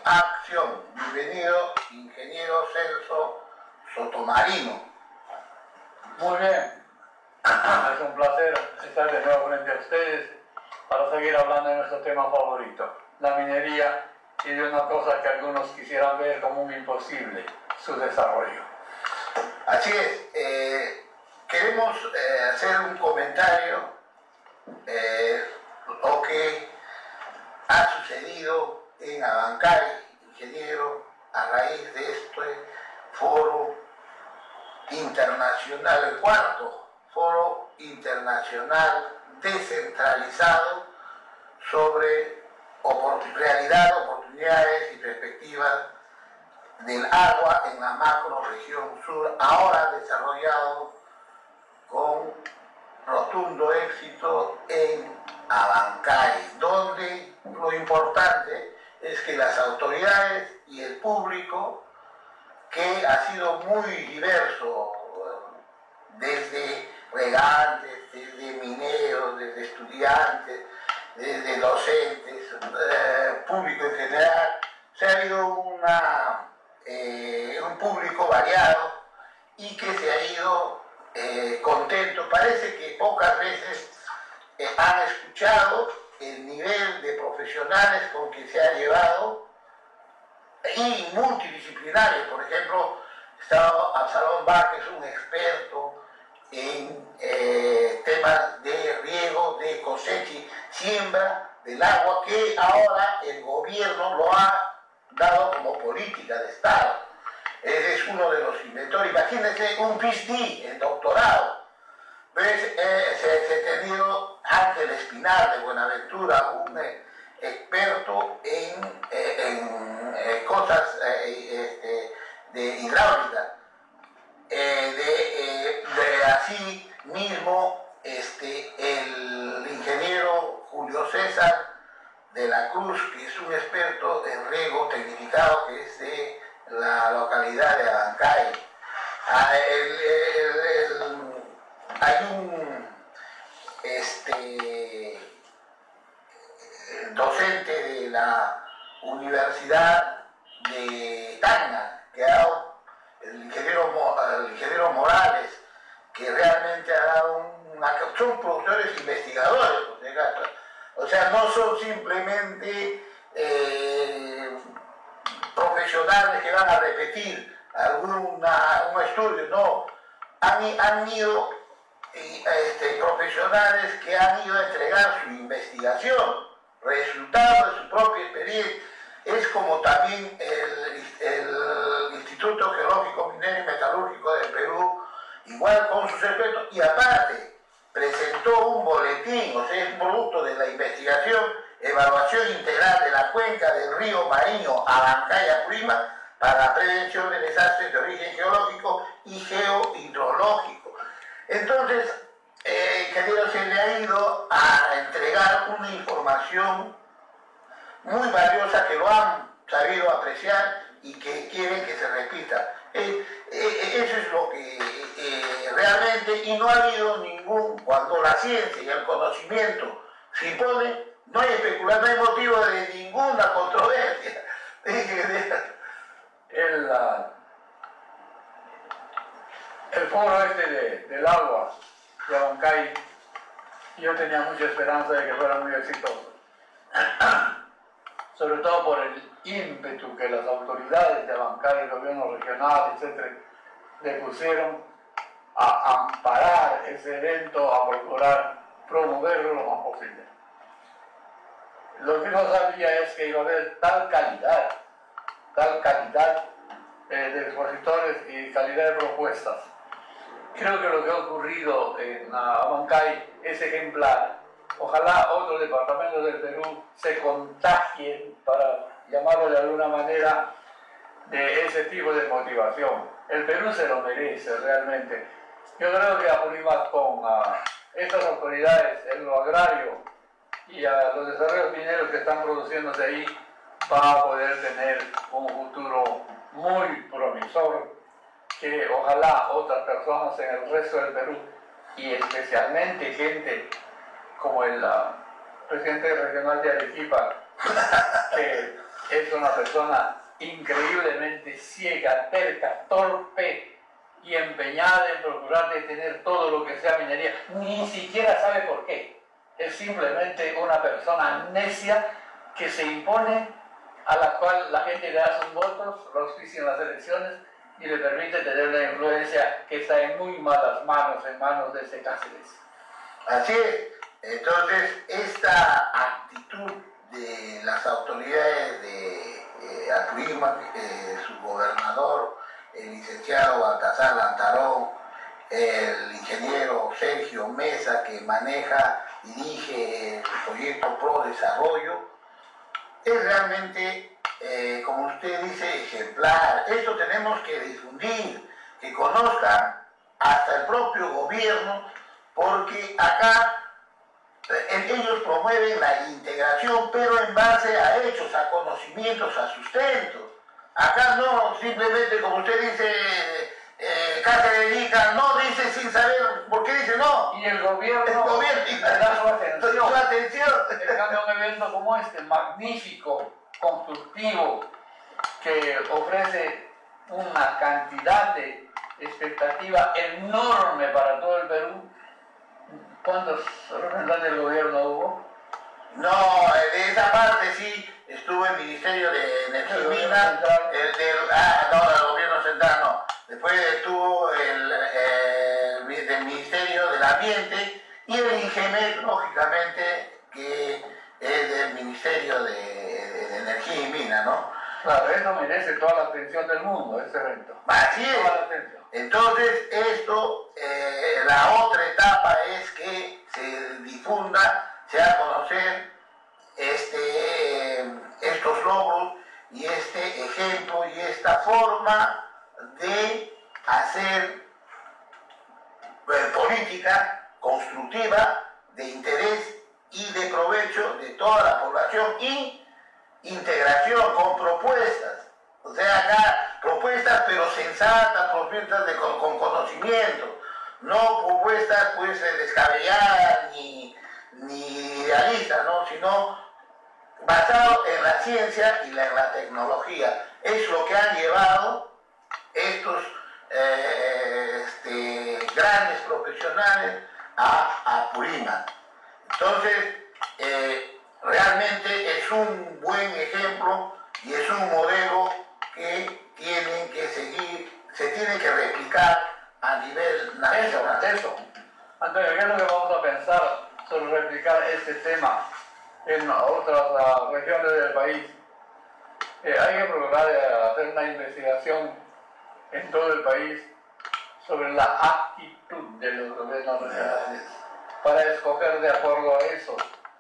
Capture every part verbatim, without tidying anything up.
acción. Bienvenido, ingeniero Celso Sotomarino. Muy bien, es un placer estar de nuevo frente a ustedes para seguir hablando de nuestro tema favorito, la minería, y de una cosa que algunos quisieran ver como un imposible, su desarrollo. Así es, eh, queremos eh, hacer un comentario eh, lo que ha sucedido en Abancay, ingeniero, a raíz de este foro internacional, el cuarto foro internacional descentralizado sobre opor realidad, oportunidades y perspectivas del agua en la macro región sur, ahora desarrollado con rotundo éxito en Abancay, donde lo importante es que las autoridades y el público, que ha sido muy diverso, desde regantes, desde mineros, desde estudiantes, desde docentes, eh, público en general, se ha habido una, eh, un público variado y que se ha ido eh, contento. Parece que pocas veces eh, han escuchado el nivel de profesionales con que se ha llevado, y multidisciplinario. Por ejemplo, estaba Absalón Vázquez, un experto en eh, temas de riego, de cosecha y siembra del agua, que ahora el gobierno lo ha dado como política de Estado. Ese es uno de los inventores. Imagínense un P H D, el doctorado. ¿Ves? Eh, se, se ha tenido Ángel Espinal de Buenaventura, un eh, experto en, eh, en eh, cosas eh, este, de hidráulica. Eh, de, eh, de así mismo este, el ingeniero Julio César de la Cruz, que es un experto en riego tecnificado, que es de la localidad de Abancay. Ah, el, el, el, hay un este, docente de la Universidad de Tacna, que ha dado el ingeniero, el ingeniero Morales, que realmente ha dado una... son productores investigadores, o sea, no son simplemente eh, profesionales que van a repetir alguna, un estudio, no, han, han ido este, profesionales que han ido a entregar su investigación, resultado de su propia experiencia. Es como también el, el Instituto Geológico, Minero y Metalúrgico del Perú, igual con sus expertos, y aparte presentó un boletín, o sea, es producto de la investigación, evaluación integral de la cuenca del río Mariño, Abancay, Apurímac, para la prevención de desastres de origen geológico y geohidrológico. Entonces, eh, ingeniero, se le ha ido a entregar una información muy valiosa, que lo han sabido apreciar y que quieren que se repita. Eh, eh, eso es lo que eh, realmente, y no ha habido ningún, cuando la ciencia y el conocimiento se imponen, no hay especulación, no hay motivo de ninguna controversia. El, uh, el foro este de, del agua de Abancay, yo tenía mucha esperanza de que fuera muy exitoso. Sobre todo por el ímpetu que las autoridades de Abancay, el gobierno regional, etcétera, le pusieron a amparar ese evento, a procurar promoverlo lo más posible. Lo que no sabía es que iba a haber tal calidad, tal calidad eh, de expositores y calidad de propuestas. Creo que lo que ha ocurrido en Abancay es ejemplar. Ojalá otros departamentos del Perú se contagien, para llamarlo de alguna manera, de ese tipo de motivación. El Perú se lo merece realmente. Yo creo que Apurímac, con uh, estas autoridades en lo agrario y a los desarrollos mineros que están produciéndose ahí, va a poder tener un futuro muy promisor, que ojalá otras personas en el resto del Perú, y especialmente gente como el uh, presidente regional de Arequipa, que es una persona increíblemente ciega, terca, torpe y empeñada en procurar detener todo lo que sea minería. Ni siquiera sabe por qué. Es simplemente una persona necia que se impone, a la cual la gente le da sus votos, lo auspicia en las elecciones y le permite tener una influencia que está en muy malas manos, en manos de ese Cáceres. Así es. Entonces, esta actitud de las autoridades de eh, Apurímac, eh, su gobernador, el licenciado Baltasar Lantarón, el ingeniero Sergio Mesa, que maneja, dirige el proyecto Pro Desarrollo, es realmente, eh, como usted dice, ejemplar. Esto tenemos que difundir, que conozcan hasta el propio gobierno, porque acá eh, ellos promueven la integración, pero en base a hechos, a conocimientos, a sustentos. Acá no, simplemente como usted dice, eh, Cáceres Ica, no dice sin saber por qué dice no. Y el gobierno, el gobierno le da su atención. Su atención. En cambio, un evento como este, magnífico, constructivo, que ofrece una cantidad de expectativa enorme para todo el Perú. ¿Cuántos representantes del gobierno hubo? No, de esa parte sí estuvo el Ministerio de Energía y Minas, el del, ah, no, el gobierno central no. Después estuvo el, el, el Ministerio del Ambiente y el INGEMET, lógicamente, que es del Ministerio de, de, de Energía y Minas, ¿no? Claro, eso merece toda la atención del mundo, este evento. Así es. Toda la atención. Entonces, esto, eh, la otra etapa es que se difunda, se haga conocer este, estos logros y este ejemplo y esta forma de hacer eh, política constructiva, de interés y de provecho de toda la población y integración con propuestas. O sea, acá propuestas pero sensatas, propuestas de, con, con conocimiento, no propuestas pues descabelladas ni, ni idealistas, ¿no? Sino basado en la ciencia y la, en la tecnología. Es lo que han llevado estos eh, este, grandes profesionales a Apurímac. Entonces, eh, realmente es un buen ejemplo y es un modelo que tienen que seguir, se tiene que replicar a nivel nacional. Eso, eso. Antonio, ¿qué es lo que vamos a pensar sobre replicar este tema en otras uh, regiones del país? Eh, hay que procurar uh, hacer una investigación en todo el país sobre la actitud de los gobiernos regionales para escoger de acuerdo a eso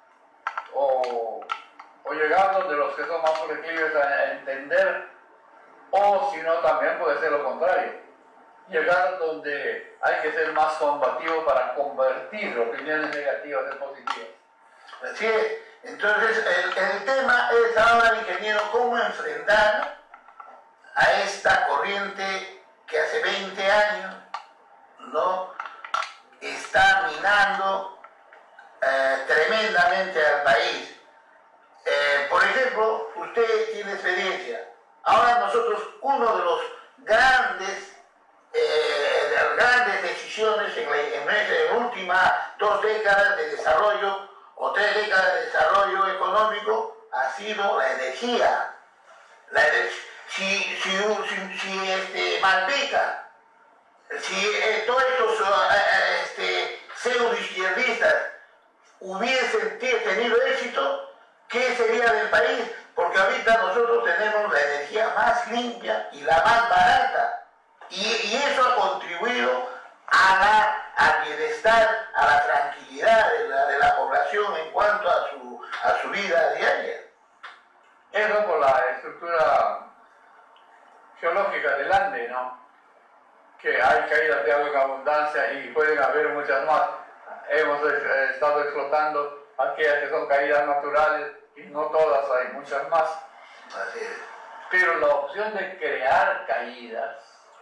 o, o llegar donde los que son más proclives a, a entender, o si no también puede ser lo contrario, llegar donde hay que ser más combativo para convertir opiniones negativas en positivas. Así es. Entonces el, el tema es ahora, ingeniero, cómo enfrentar a esta corriente que hace veinte años, ¿no?, está minando eh, tremendamente al país. Eh, por ejemplo, usted tiene experiencia. Ahora nosotros, uno de los grandes, eh, de las grandes decisiones en, la, en las últimas dos décadas de desarrollo o tres décadas de desarrollo económico ha sido la energía. La, si si, si, si este, Malpica, si eh, todos estos uh, este, pseudo-izquierdistas hubiesen tenido éxito, ¿qué sería del país? Porque ahorita nosotros tenemos la energía más limpia y la más barata. Y, y eso ha contribuido a la, al bienestar, a la tranquilidad de la, de la población en cuanto a su, a su vida diaria. Eso por la estructura geológica del Ande, ¿no? Que hay caídas de agua en abundancia y pueden haber muchas más. Hemos eh, estado explotando aquellas que son caídas naturales y no todas, hay muchas más. Así es. Pero la opción de crear caídas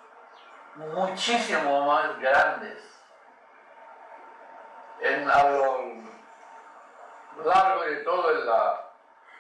muchísimo más grandes en a lo largo de todo el,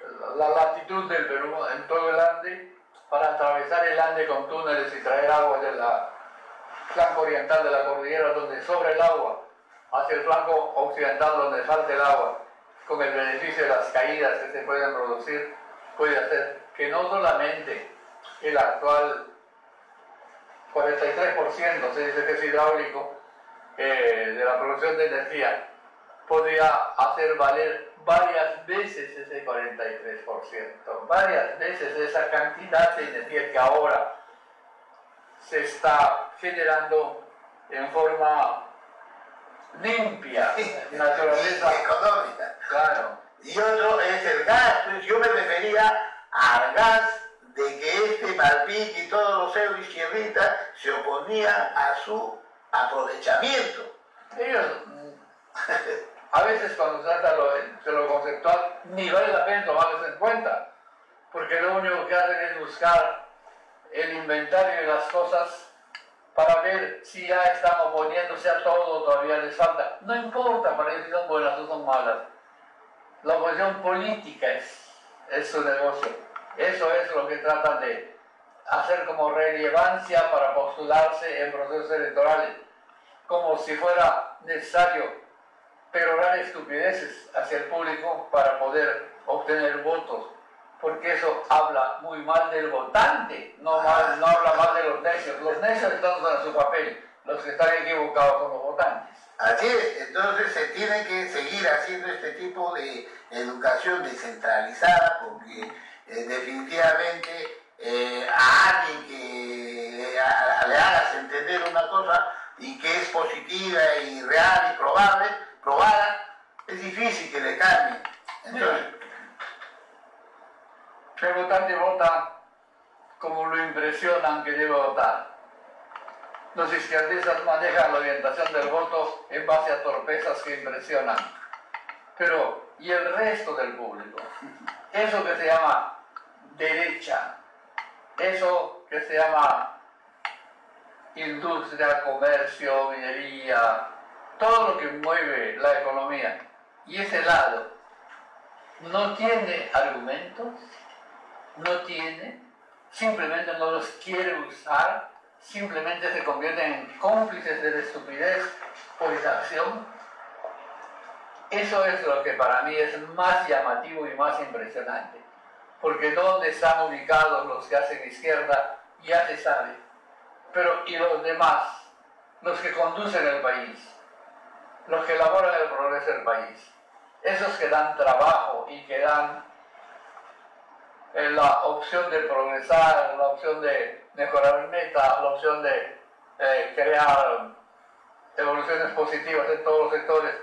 la latitud del Perú en todo el Ande, para atravesar el Ande con túneles y traer agua de la flanco oriental de la cordillera donde sobra el agua, hacia el flanco occidental donde falta el agua, con el beneficio de las caídas que se pueden producir, puede hacer que no solamente el actual cuarenta y tres por ciento, se dice que es hidráulico, eh, de la producción de energía, podría hacer valer varias veces ese cuarenta y tres por ciento, varias veces esa cantidad de energía que ahora se está generando en forma limpia, naturaleza económica. Claro. Y otro es el gas, pues yo me refería al gas de que este Malpic y todos los pseudo-izquierdistas se oponían a su aprovechamiento. Ellos, a veces cuando se trata lo, de lo conceptual, ni vale la pena tomarlos en cuenta, porque lo único que hacen es buscar el inventario de las cosas para ver si ya están oponiéndose a todo, todavía les falta. No importa para ellos si son buenas o son malas. La oposición política es, es su negocio. Eso es lo que tratan de hacer como relevancia para postularse en procesos electorales, como si fuera necesario perorar estupideces hacia el público para poder obtener votos, porque eso habla muy mal del votante, no, mal, no habla mal de los necios. Los necios están en su papel, los que están equivocados son los votantes. Así es, entonces se tiene que seguir haciendo este tipo de educación descentralizada, porque eh, definitivamente eh, a alguien que a, a, le hagas entender una cosa y que es positiva y real y probable, probada, es difícil que le cambie. Entonces, el votante vota como lo impresionan que debe votar. Los izquierdistas manejan la orientación del voto en base a torpezas que impresionan. Pero, ¿y el resto del público? Eso que se llama derecha, eso que se llama industria, comercio, minería, todo lo que mueve la economía, y ese lado no tiene argumentos, no tiene, simplemente no los quiere usar, simplemente se convierten en cómplices de la estupidez por inacción. Eso es lo que para mí es más llamativo y más impresionante, porque donde están ubicados los que hacen izquierda ya se sabe, pero y los demás, los que conducen el país, los que elaboran el progreso del país, esos que dan trabajo y que dan eh, la opción de progresar, la opción de mejorar el meta, la opción de eh, crear evoluciones positivas en todos los sectores,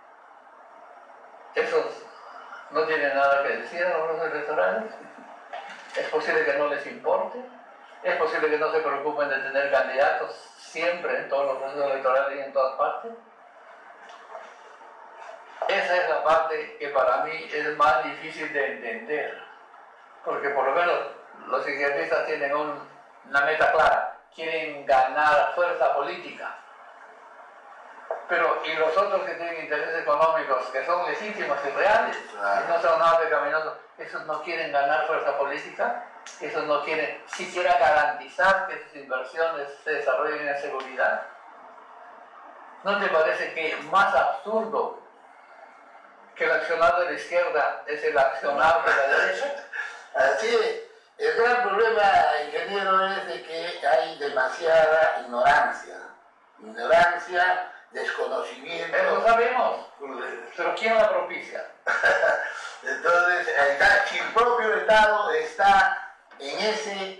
esos no tienen nada que decir a los electorales. Es posible que no les importe, es posible que no se preocupen de tener candidatos siempre en todos los procesos electorales y en todas partes. Esa es la parte que para mí es más difícil de entender, porque por lo menos los izquierdistas tienen un, una meta clara, quieren ganar fuerza política. Pero, y los otros que tienen intereses económicos, que son legítimos y reales, claro, y no son nada pecaminosos, esos no quieren ganar fuerza política, esos no quieren siquiera garantizar que sus inversiones se desarrollen en seguridad. ¿No te parece que más absurdo que el accionar de la izquierda es el accionar de la derecha? Así es. El gran problema, ingeniero, es de que hay demasiada ignorancia. Ignorancia, desconocimiento. Eso sabemos, pero ¿quién la propicia? Entonces, si el propio Estado está en ese,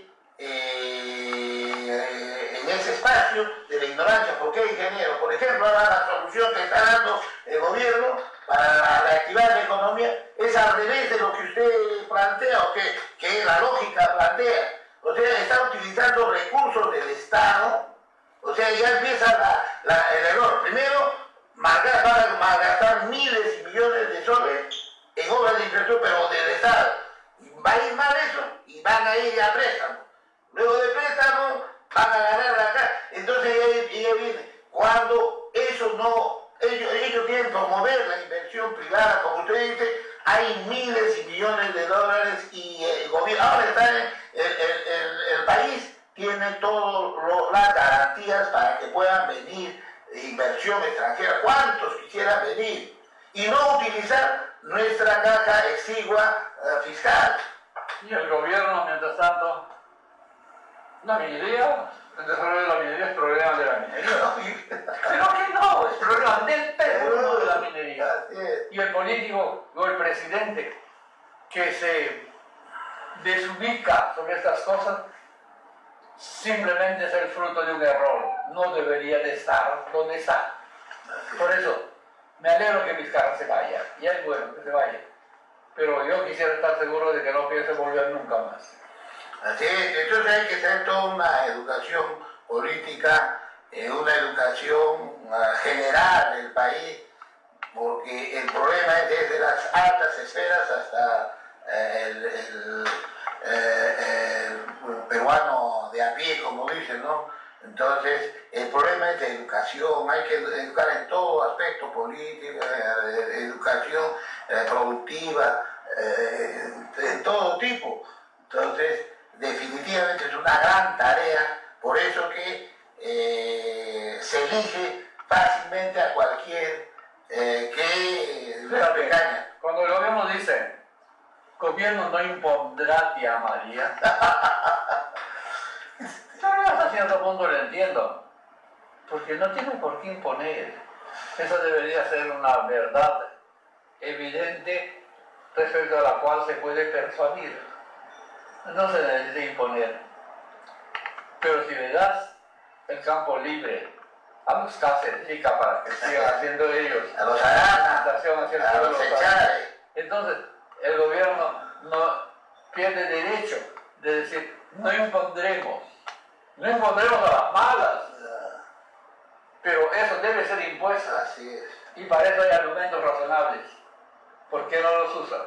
eh, en ese espacio de la ignorancia. ¿Por qué, ingeniero? Por ejemplo, ahora la solución que está dando el gobierno para reactivar la economía es al revés de lo que usted plantea, o que, que la lógica plantea. O sea, está utilizando recursos del Estado. O sea, ya empieza la, la, el error. Primero, malgastar, malgastar miles y millones de soles en obras de infraestructura, pero del Estado. Va a ir mal eso y van a ir a préstamo. Luego de préstamo van a ganar acá. Entonces ya, ya viene. Cuando eso no, ellos, ellos quieren promover la inversión privada, como usted dice, hay miles y millones de, do, está en, el, el, el, el país tiene todas las garantías para que puedan venir inversión extranjera, cuántos quisieran venir, y no utilizar nuestra caja exigua uh, fiscal. Y el gobierno, mientras tanto, la minería, el desarrollo de la minería es problema de la minería. Pero que no, es problema del Perú, no de la minería. Y el político o el presidente que se desubica sobre estas cosas simplemente es el fruto de un error. No debería de estar donde está. Por eso, me alegro que Vizcarra se vaya. Ya es bueno que se vaya. Pero yo quisiera estar seguro de que no piense volver nunca más. Así es, entonces hay que hacer toda una educación política, eh, una educación uh, general del país, porque el problema es desde las altas esferas hasta eh, el, el, eh, el peruano de a pie, como dicen, ¿no? Entonces, el problema es de educación, hay que educar en todo aspecto político, eh, educación eh, productiva, eh, en todo tipo. Entonces, definitivamente es una gran tarea, por eso que eh, se elige fácilmente a cualquier eh, que sea pequeña. Cuando el gobierno dice, gobierno no impondrá tía María, yo hasta cierto punto lo entiendo, porque no tiene por qué imponer. Esa debería ser una verdad evidente respecto a la cual se puede persuadir. No se necesita imponer. Pero si le das el campo libre a los Cáceres para que sigan haciendo ellos, a los Arana, a los Echave, entonces el gobierno no pierde derecho de decir, no impondremos. No impondremos a las malas, pero eso debe ser impuesto. Así es. Y para eso hay argumentos razonables. ¿Por qué no los usan?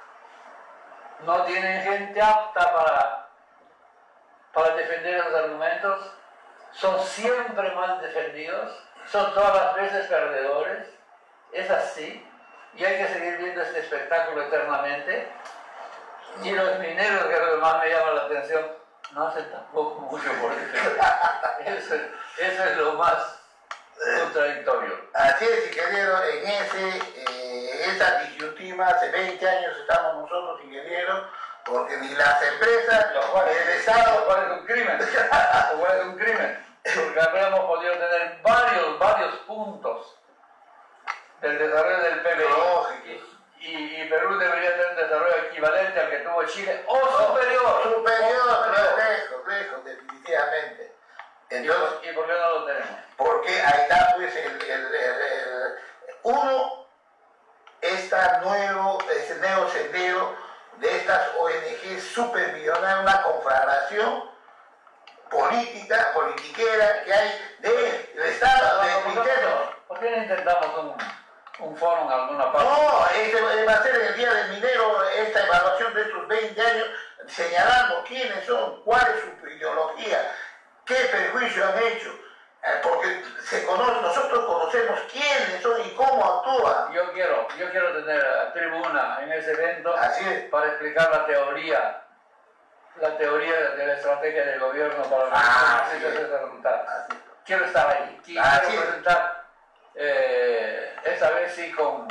No tienen gente apta para, para defender esos argumentos. Son siempre mal defendidos. Son todas las veces perdedores. Es así. Y hay que seguir viendo este espectáculo eternamente. Y los mineros, que es lo que más me llama la atención, no hacen tampoco mucho por defender. Eso, eso es lo más contradictorio. Así es, ingeniero, en ese, eh, esa disyuntiva, hace veinte años estamos nosotros, ingeniero, porque ni las empresas, Lo cual, el Estado... Lo cual es un crimen, lo cual es un crimen, porque habríamos podido tener varios, varios puntos del desarrollo del P B I. Y, y Perú debería tener un desarrollo equivalente al que tuvo Chile, o superior. Superior, o superior. lejos, lejos, definitivamente. Entonces, ¿Y por qué no lo tenemos? Porque ahí está pues el, el, el, el uno, esta nuevo, este nuevo sendero de estas O N G supermillonarias, una conflagración política, politiquera que hay del de Estado, de interno. ¿Por qué no intentamos un, un foro en alguna parte? No, este va a ser el Día del Minero, esta evaluación de estos veinte años, señalando quiénes son, cuál es su ideología, qué perjuicio han hecho, eh, porque se conoce, nosotros conocemos quiénes son y cómo actúan. Yo quiero, yo quiero tener tribuna en ese evento. Así es. Para explicar la teoría, la teoría de la estrategia del gobierno para Ah, ese sí. resultado. Así. Quiero estar ahí, quiero Ah, sí. presentar, eh, esta vez sí con,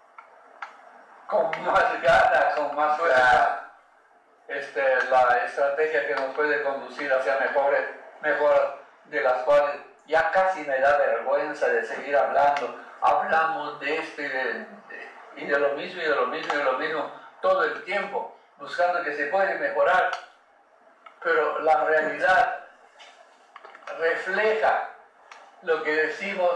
con más ganas, con más fuerza, este, la estrategia que nos puede conducir hacia mejores, mejoras, de las cuales ya casi me da vergüenza de seguir hablando. Hablamos de esto y de, de, y de lo mismo y de lo mismo y de lo mismo todo el tiempo, buscando que se puede mejorar, pero la realidad refleja lo que decimos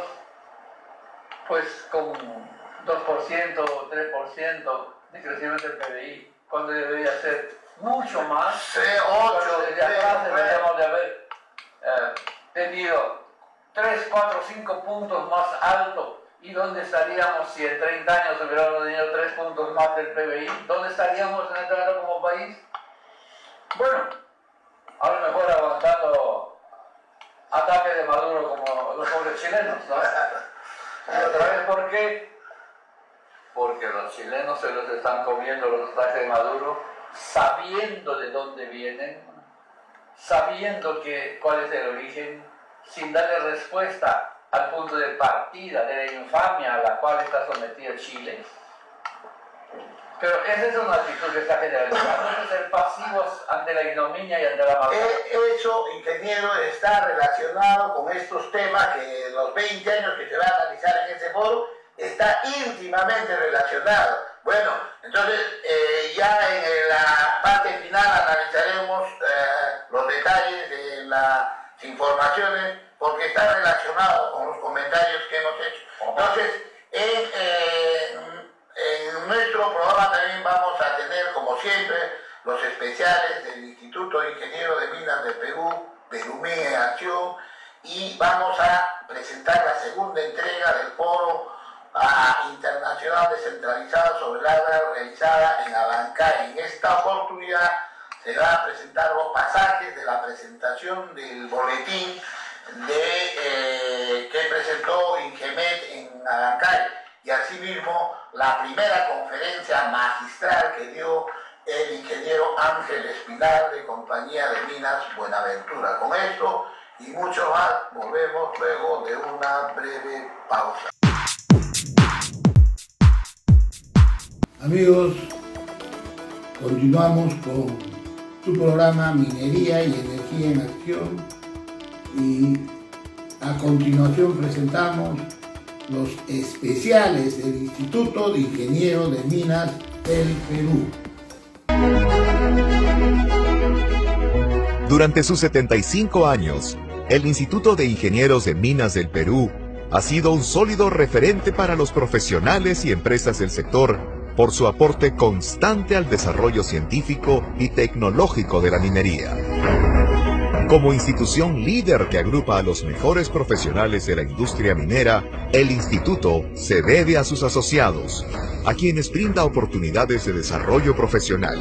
pues con dos por ciento o tres por ciento de crecimiento del P B I, cuando debería ser mucho más. Sí, ocho, Desde atrás deberíamos de haber eh, tenido tres, cuatro, cinco puntos más alto. ¿Y dónde estaríamos si en treinta años hubiéramos tenido tres puntos más del P B I? ¿Dónde estaríamos en este momento como país? Bueno, a lo mejor aguantando ataques de Maduro como los pobres chilenos, ¿no? Y otra vez, ¿por qué? Porque los chilenos se los están comiendo los ataques de Maduro sabiendo de dónde vienen, sabiendo que, cuál es el origen, sin darle respuesta al punto de partida de la infamia a la cual está sometido Chile. Pero esa es una actitud que está generalizada, no es ser pasivos ante la ignominia y ante la maldad. Eso, ingeniero, está relacionado con estos temas que en los veinte años que se va a analizar en ese foro está íntimamente relacionado. Bueno, entonces eh, ya en la parte final analizaremos eh, los detalles de las informaciones porque está relacionado con los comentarios que hemos hecho. Entonces, en, eh, en nuestro programa también vamos a tener, como siempre, los especiales del Instituto de Ingenieros de Minas del Perú, Perumín en Acción, y vamos a presentar la segunda entrega del foro a, internacional descentralizado sobre el agua realizada en Abancay. En esta oportunidad se van a presentar los pasajes de la presentación del boletín de, eh, que presentó Ingemet en Abancay y asimismo la primera conferencia magistral que dio el ingeniero Ángel Espinar de Compañía de Minas Buenaventura. Con esto y mucho más volvemos luego de una breve pausa. Amigos, continuamos con tu programa Minería y Energía en Acción y a continuación presentamos los especiales del Instituto de Ingenieros de Minas del Perú. Durante sus setenta y cinco años, el Instituto de Ingenieros de Minas del Perú ha sido un sólido referente para los profesionales y empresas del sector por su aporte constante al desarrollo científico y tecnológico de la minería. Como institución líder que agrupa a los mejores profesionales de la industria minera, el Instituto se debe a sus asociados, a quienes brinda oportunidades de desarrollo profesional.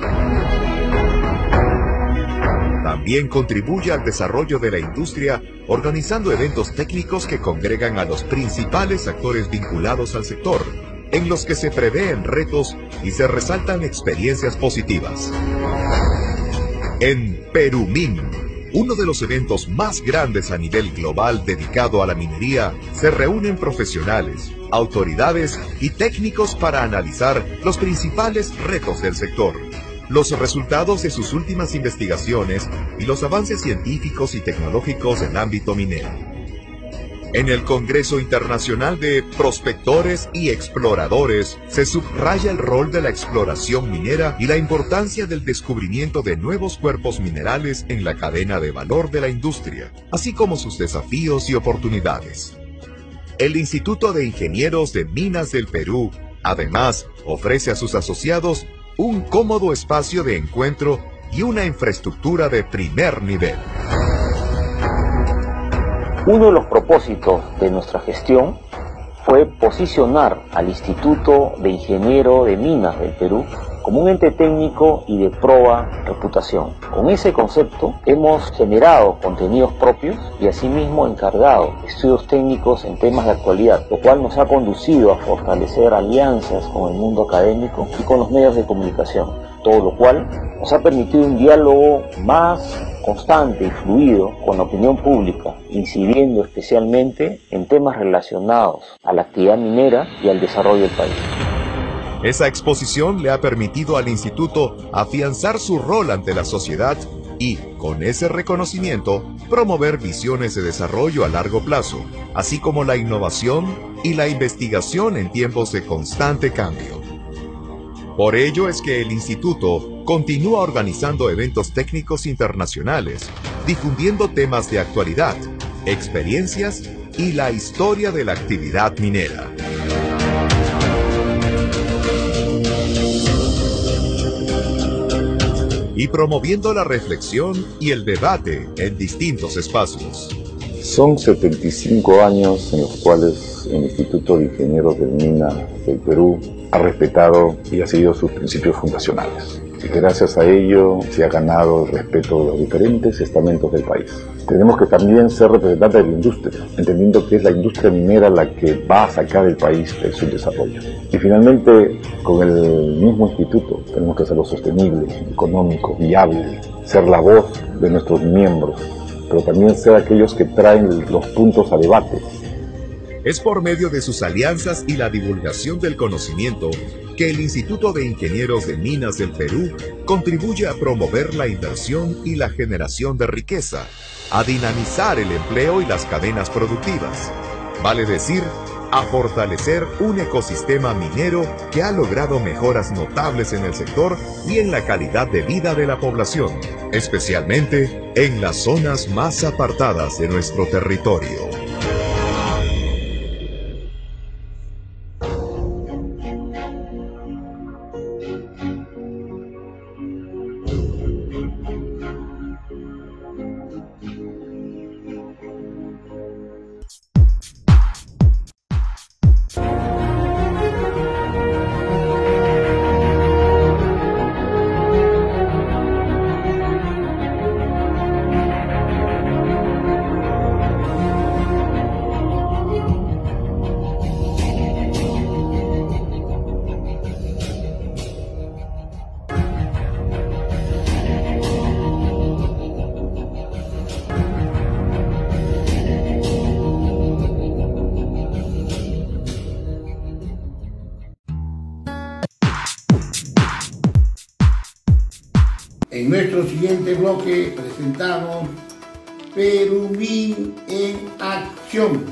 También contribuye al desarrollo de la industria organizando eventos técnicos que congregan a los principales actores vinculados al sector, en los que se prevén retos y se resaltan experiencias positivas. En Perumín, uno de los eventos más grandes a nivel global dedicado a la minería, se reúnen profesionales, autoridades y técnicos para analizar los principales retos del sector, los resultados de sus últimas investigaciones y los avances científicos y tecnológicos en ámbito minero. En el Congreso Internacional de Prospectores y Exploradores se subraya el rol de la exploración minera y la importancia del descubrimiento de nuevos cuerpos minerales en la cadena de valor de la industria, así como sus desafíos y oportunidades. El Instituto de Ingenieros de Minas del Perú, además, ofrece a sus asociados un cómodo espacio de encuentro y una infraestructura de primer nivel. Uno de los propósitos de nuestra gestión fue posicionar al Instituto de Ingeniero de Minas del Perú como un ente técnico y de proba reputación. Con ese concepto hemos generado contenidos propios y asimismo encargado estudios técnicos en temas de actualidad, lo cual nos ha conducido a fortalecer alianzas con el mundo académico y con los medios de comunicación, todo lo cual nos ha permitido un diálogo más constante y fluido con la opinión pública, incidiendo especialmente en temas relacionados a la actividad minera y al desarrollo del país. Esa exposición le ha permitido al Instituto afianzar su rol ante la sociedad y, con ese reconocimiento, promover visiones de desarrollo a largo plazo, así como la innovación y la investigación en tiempos de constante cambio. Por ello es que el Instituto continúa organizando eventos técnicos internacionales, difundiendo temas de actualidad, experiencias y la historia de la actividad minera. Y promoviendo la reflexión y el debate en distintos espacios. Son setenta y cinco años en los cuales el Instituto de Ingenieros de Minas del Perú ha respetado y ha seguido sus principios fundacionales. y gracias a ello se ha ganado el respeto de los diferentes estamentos del país. Tenemos que también ser representantes de la industria, entendiendo que es la industria minera la que va a sacar el país de su desarrollo. Y finalmente, con el mismo instituto, tenemos que hacerlo sostenible, económico, viable, ser la voz de nuestros miembros, pero también ser aquellos que traen los puntos a debate. Es por medio de sus alianzas y la divulgación del conocimiento que el Instituto de Ingenieros de Minas del Perú contribuye a promover la inversión y la generación de riqueza, a dinamizar el empleo y las cadenas productivas, vale decir, a fortalecer un ecosistema minero que ha logrado mejoras notables en el sector y en la calidad de vida de la población, especialmente en las zonas más apartadas de nuestro territorio. En nuestro siguiente bloque presentamos Perumin en acción.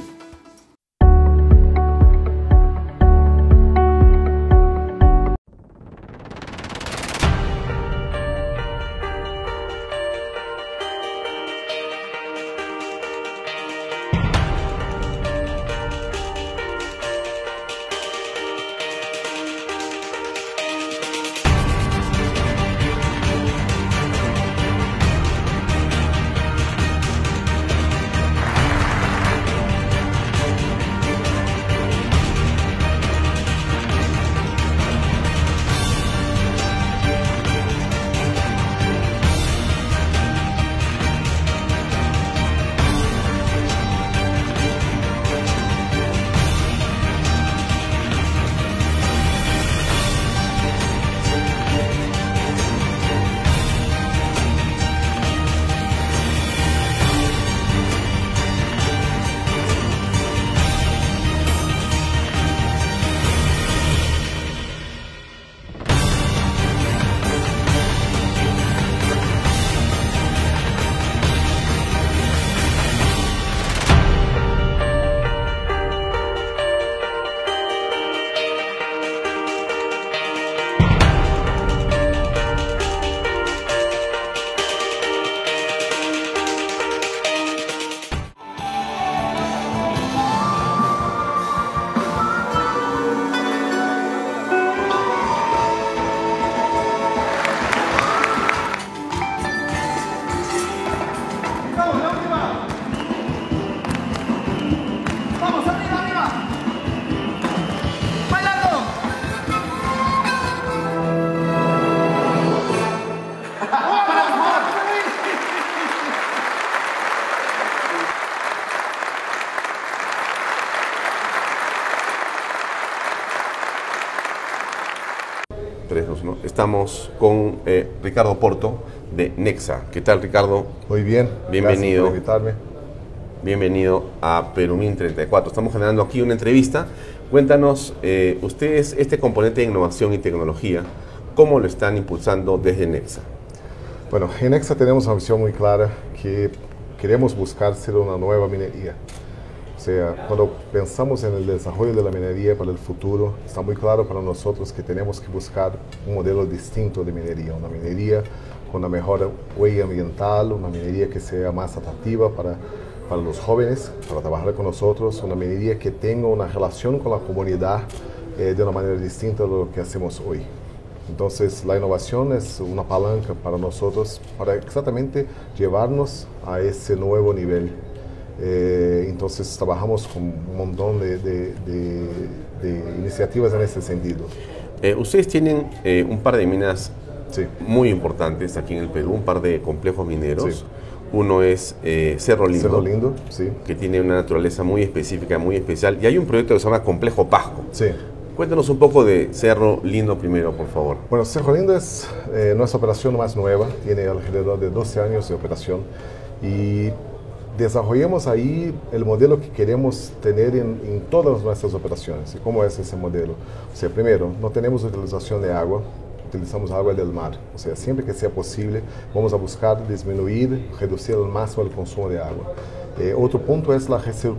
¿no? Estamos con eh, Ricardo Porto de Nexa. ¿Qué tal, Ricardo? Muy bien. Bienvenido. Gracias por invitarme. Bienvenido a Perumin treinta y cuatro. Estamos generando aquí una entrevista. Cuéntanos, eh, ustedes, este componente de innovación y tecnología, ¿cómo lo están impulsando desde Nexa? Bueno, en Nexa tenemos una visión muy clara que queremos buscar ser una nueva minería. O sea, cuando pensamos en el desarrollo de la minería para el futuro, está muy claro para nosotros que tenemos que buscar un modelo distinto de minería, una minería con una mejor huella ambiental, una minería que sea más atractiva para, para los jóvenes, para trabajar con nosotros, una minería que tenga una relación con la comunidad eh, de una manera distinta de lo que hacemos hoy. Entonces, la innovación es una palanca para nosotros para exactamente llevarnos a ese nuevo nivel. Eh, entonces trabajamos con un montón de, de, de, de iniciativas en ese sentido. Eh, ustedes tienen eh, un par de minas sí. muy importantes aquí en el Perú, un par de complejos mineros. Sí. Uno es eh, Cerro Lindo, Cerro Lindo, sí. que tiene una naturaleza muy específica, muy especial. Y hay un proyecto que se llama Complejo Pasco. Sí. Cuéntanos un poco de Cerro Lindo primero, por favor. Bueno, Cerro Lindo es eh, nuestra operación más nueva, tiene alrededor de doce años de operación y desarrollamos ahí el modelo que queremos tener en, en todas nuestras operaciones. ¿Y cómo es ese modelo? O sea, primero, no tenemos utilización de agua, utilizamos agua del mar. O sea, siempre que sea posible, vamos a buscar disminuir, reducir al máximo el consumo de agua. Eh, otro punto es la,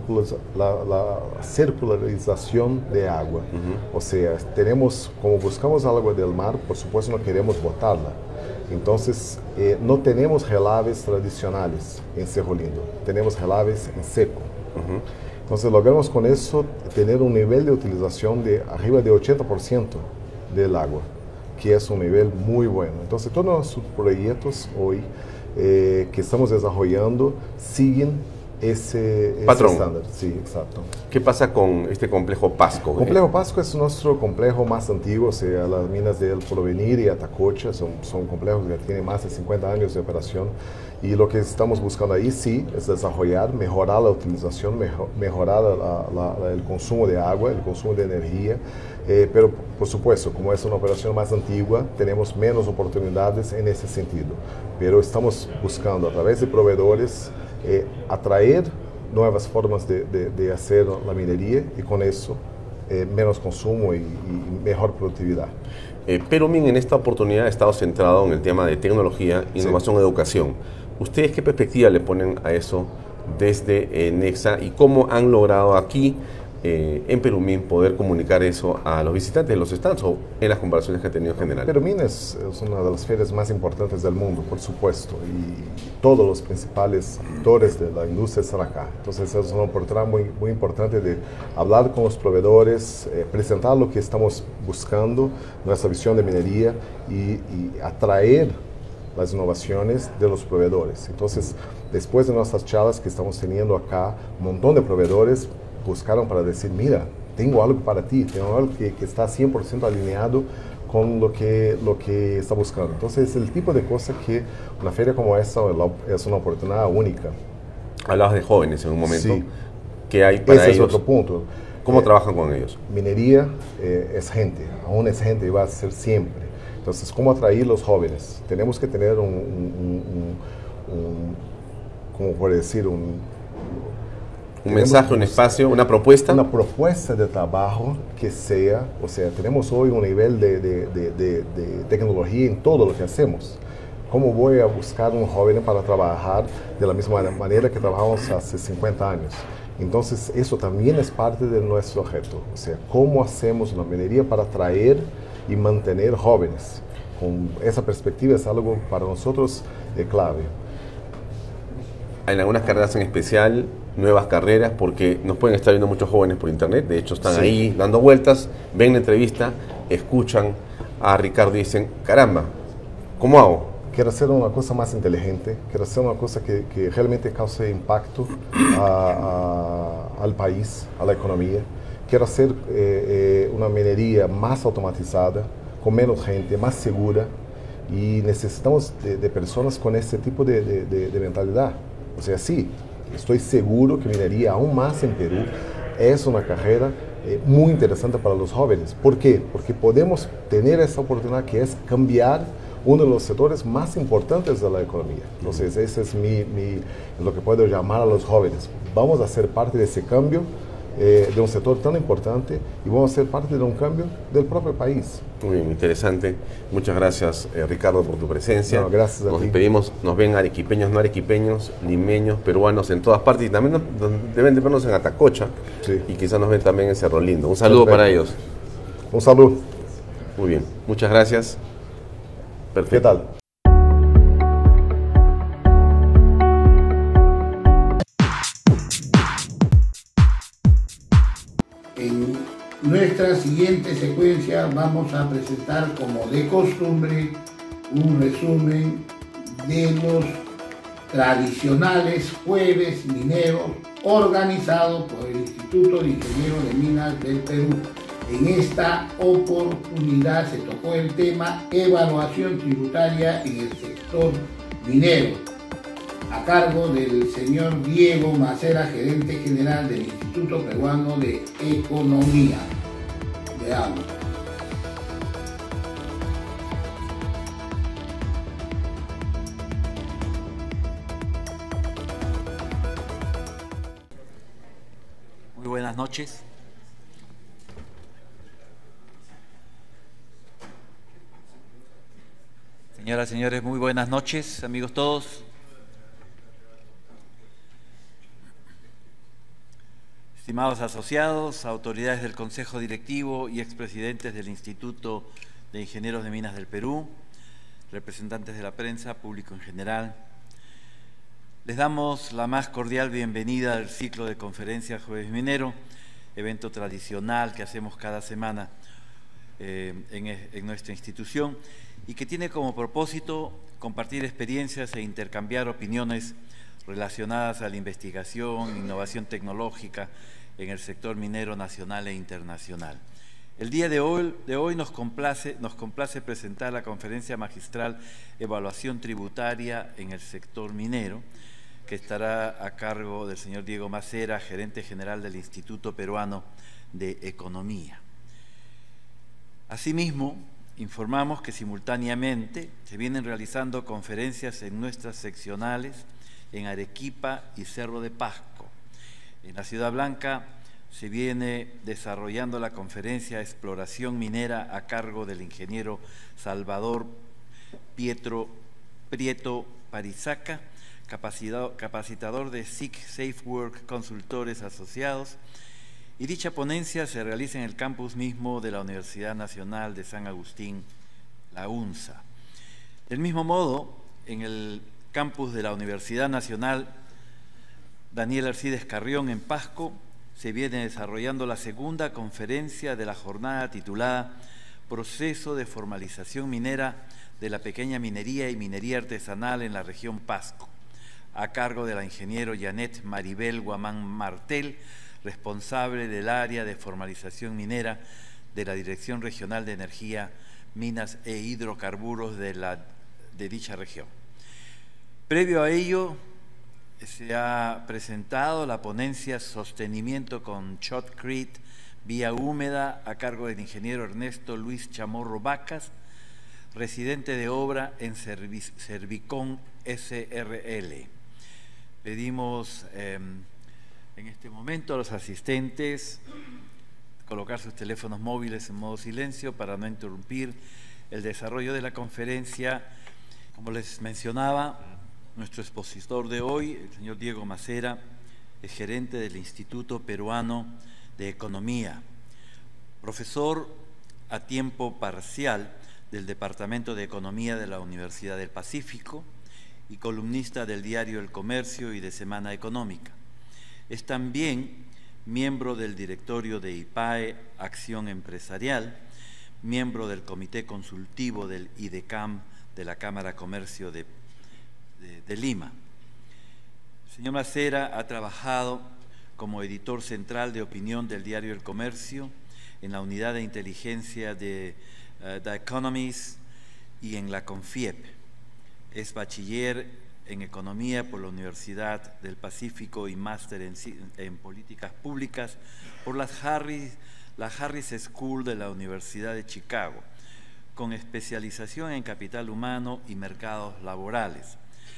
la, la circularización de agua. Uh-huh. O sea, tenemos, como buscamos agua del mar, por supuesto no queremos botarla. Entonces, eh, no tenemos relaves tradicionales en Cerro Lindo, tenemos relaves en seco. Uh-huh. Entonces, logramos con eso tener un nivel de utilización de arriba de ochenta por ciento del agua, que es un nivel muy bueno. Entonces, todos nuestros proyectos hoy eh, que estamos desarrollando siguen ese, ese patrón. estándar. Sí, exacto. ¿Qué pasa con este complejo Pasco? Complejo Pasco es nuestro complejo más antiguo, o sea, las minas del Porvenir y Atacocha son, son complejos que tienen más de cincuenta años de operación y lo que estamos buscando ahí sí es desarrollar, mejorar la utilización, mejor, mejorar la, la, la, el consumo de agua, el consumo de energía, eh, pero por supuesto, como es una operación más antigua, tenemos menos oportunidades en ese sentido, pero estamos buscando a través de proveedores eh, atraer nuevas formas de, de, de hacer la minería y con eso eh, menos consumo y, y mejor productividad. Eh, Perumin en esta oportunidad ha estado centrado en el tema de tecnología, innovación, sí. educación. ¿Ustedes qué perspectiva le ponen a eso desde eh, Nexa y cómo han logrado aquí eh, en Perumin poder comunicar eso a los visitantes de los stands o en las comparaciones que ha tenido en general? Perumin es, es una de las ferias más importantes del mundo, por supuesto, y todos los principales actores de la industria están acá. Entonces es una oportunidad muy, muy importante de hablar con los proveedores, eh, presentar lo que estamos buscando, nuestra visión de minería y, y atraer las innovaciones de los proveedores. Entonces, después de nuestras charlas que estamos teniendo acá, un montón de proveedores buscaron para decir, mira, tengo algo para ti, tengo algo que, que está cien por ciento alineado con lo que, lo que está buscando. Entonces, es el tipo de cosa que una feria como esta es una oportunidad única. Hablabas de jóvenes en un momento. Sí. ¿Qué hay para Ese ellos? es otro punto. ¿Cómo eh, trabajan con ellos? Minería eh, es gente, aún es gente y va a ser siempre. Entonces, ¿cómo atraer los jóvenes? Tenemos que tener un, un, un, un ¿cómo puedo decir? Un, un mensaje, un espacio, una propuesta. Una propuesta de trabajo que sea, o sea, tenemos hoy un nivel de, de, de, de, de tecnología en todo lo que hacemos. ¿Cómo voy a buscar un joven para trabajar de la misma manera que trabajamos hace cincuenta años? Entonces, eso también es parte de nuestro objeto. O sea, ¿cómo hacemos una minería para atraer y mantener jóvenes? Con esa perspectiva es algo para nosotros eh, clave. En algunas carreras en especial, nuevas carreras, porque nos pueden estar viendo muchos jóvenes por internet, de hecho están sí. ahí dando vueltas, ven la entrevista, escuchan a Ricardo y dicen, caramba, ¿cómo hago? Quiero hacer una cosa más inteligente, quiero hacer una cosa que, que realmente cause impacto a, a, al país, a la economía. Quiero hacer eh, eh, una minería más automatizada, con menos gente, más segura, y necesitamos de, de personas con ese tipo de, de, de, de mentalidad. O sea, sí, estoy seguro que minería, aún más en Perú, es una carrera eh, muy interesante para los jóvenes. ¿Por qué? Porque podemos tener esa oportunidad que es cambiar uno de los sectores más importantes de la economía. Entonces, ese es mi, mi, lo que puedo llamar a los jóvenes. Vamos a ser parte de ese cambio eh, de un sector tan importante y vamos a ser parte de un cambio del propio país. Muy bien, interesante. Muchas gracias, eh, Ricardo, por tu presencia. No, gracias a nos ti. despedimos, nos ven arequipeños, no arequipeños, limeños, peruanos en todas partes y también nos, deben de vernos en Atacocha sí. y quizás nos ven también en Cerro Lindo. Un saludo Perfecto. Para ellos. Un saludo. Muy bien, muchas gracias. Perfecto. ¿Qué tal? En nuestra siguiente secuencia vamos a presentar, como de costumbre, un resumen de los tradicionales jueves mineros organizados por el Instituto de Ingenieros de Minas del Perú. En esta oportunidad se tocó el tema evaluación tributaria en el sector minero, a cargo del señor Diego Macera, gerente general del Instituto Peruano de Economía. Veamos. Muy buenas noches. Señoras y señores, muy buenas noches, amigos todos. Estimados asociados, autoridades del Consejo Directivo y expresidentes del Instituto de Ingenieros de Minas del Perú, representantes de la prensa, público en general, les damos la más cordial bienvenida al ciclo de conferencias Jueves Minero, evento tradicional que hacemos cada semana eh, en, en nuestra institución y que tiene como propósito compartir experiencias e intercambiar opiniones relacionadas a la investigación, innovación tecnológica en el sector minero nacional e internacional. El día de hoy, de hoy nos, complace, nos complace presentar la conferencia magistral Evaluación Tributaria en el sector minero, que estará a cargo del señor Diego Macera, gerente general del Instituto Peruano de Economía. Asimismo, informamos que simultáneamente se vienen realizando conferencias en nuestras seccionales en Arequipa y Cerro de Pasco. En la Ciudad Blanca se viene desarrollando la conferencia Exploración Minera a cargo del ingeniero Salvador Pietro Prieto Parizaca, capacitador de S I C SafeWork Consultores Asociados, y dicha ponencia se realiza en el campus mismo de la Universidad Nacional de San Agustín, la UNSA. Del mismo modo, en el campus de la Universidad Nacional Daniel Alcides Carrión en Pasco se viene desarrollando la segunda conferencia de la jornada titulada Proceso de formalización minera de la pequeña minería y minería artesanal en la región Pasco, a cargo de la ingeniero Janet Maribel Guamán Martel, responsable del área de formalización minera de la Dirección Regional de Energía, Minas e Hidrocarburos de, la, de dicha región. Previo a ello, se ha presentado la ponencia Sostenimiento con Shotcrete Vía Húmeda a cargo del ingeniero Ernesto Luis Chamorro Vacas, residente de obra en Servicón S R L. Pedimos eh, en este momento a los asistentes colocar sus teléfonos móviles en modo silencio para no interrumpir el desarrollo de la conferencia. Como les mencionaba, nuestro expositor de hoy, el señor Diego Macera, es gerente del Instituto Peruano de Economía, profesor a tiempo parcial del Departamento de Economía de la Universidad del Pacífico y columnista del diario El Comercio y de Semana Económica. Es también miembro del directorio de I P A E Acción Empresarial, miembro del Comité Consultivo del IDECAM de la Cámara de Comercio de De, de Lima. El señor Macera ha trabajado como editor central de opinión del diario El Comercio, en la unidad de inteligencia de uh, The Economist y en la CONFIEP. Es bachiller en Economía por la Universidad del Pacífico y máster en, en Políticas Públicas por las Harris, la Harris School de la Universidad de Chicago, con especialización en capital humano y mercados laborales.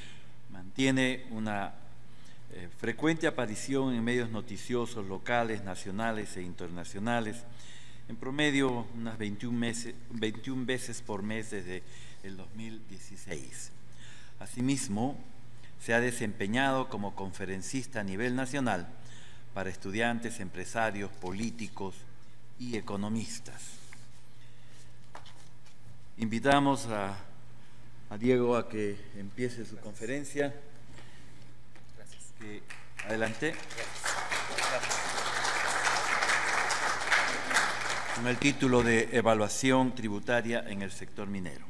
Mantiene una eh, frecuente aparición en medios noticiosos locales, nacionales e internacionales, en promedio unas veintiún, meses, veintiún veces por mes desde el dos mil dieciséis. Asimismo, se ha desempeñado como conferencista a nivel nacional para estudiantes, empresarios, políticos y economistas. Invitamos a a Diego a que empiece su conferencia. Gracias. Que, adelante. Gracias. Con el título de Evaluación Tributaria en el sector minero.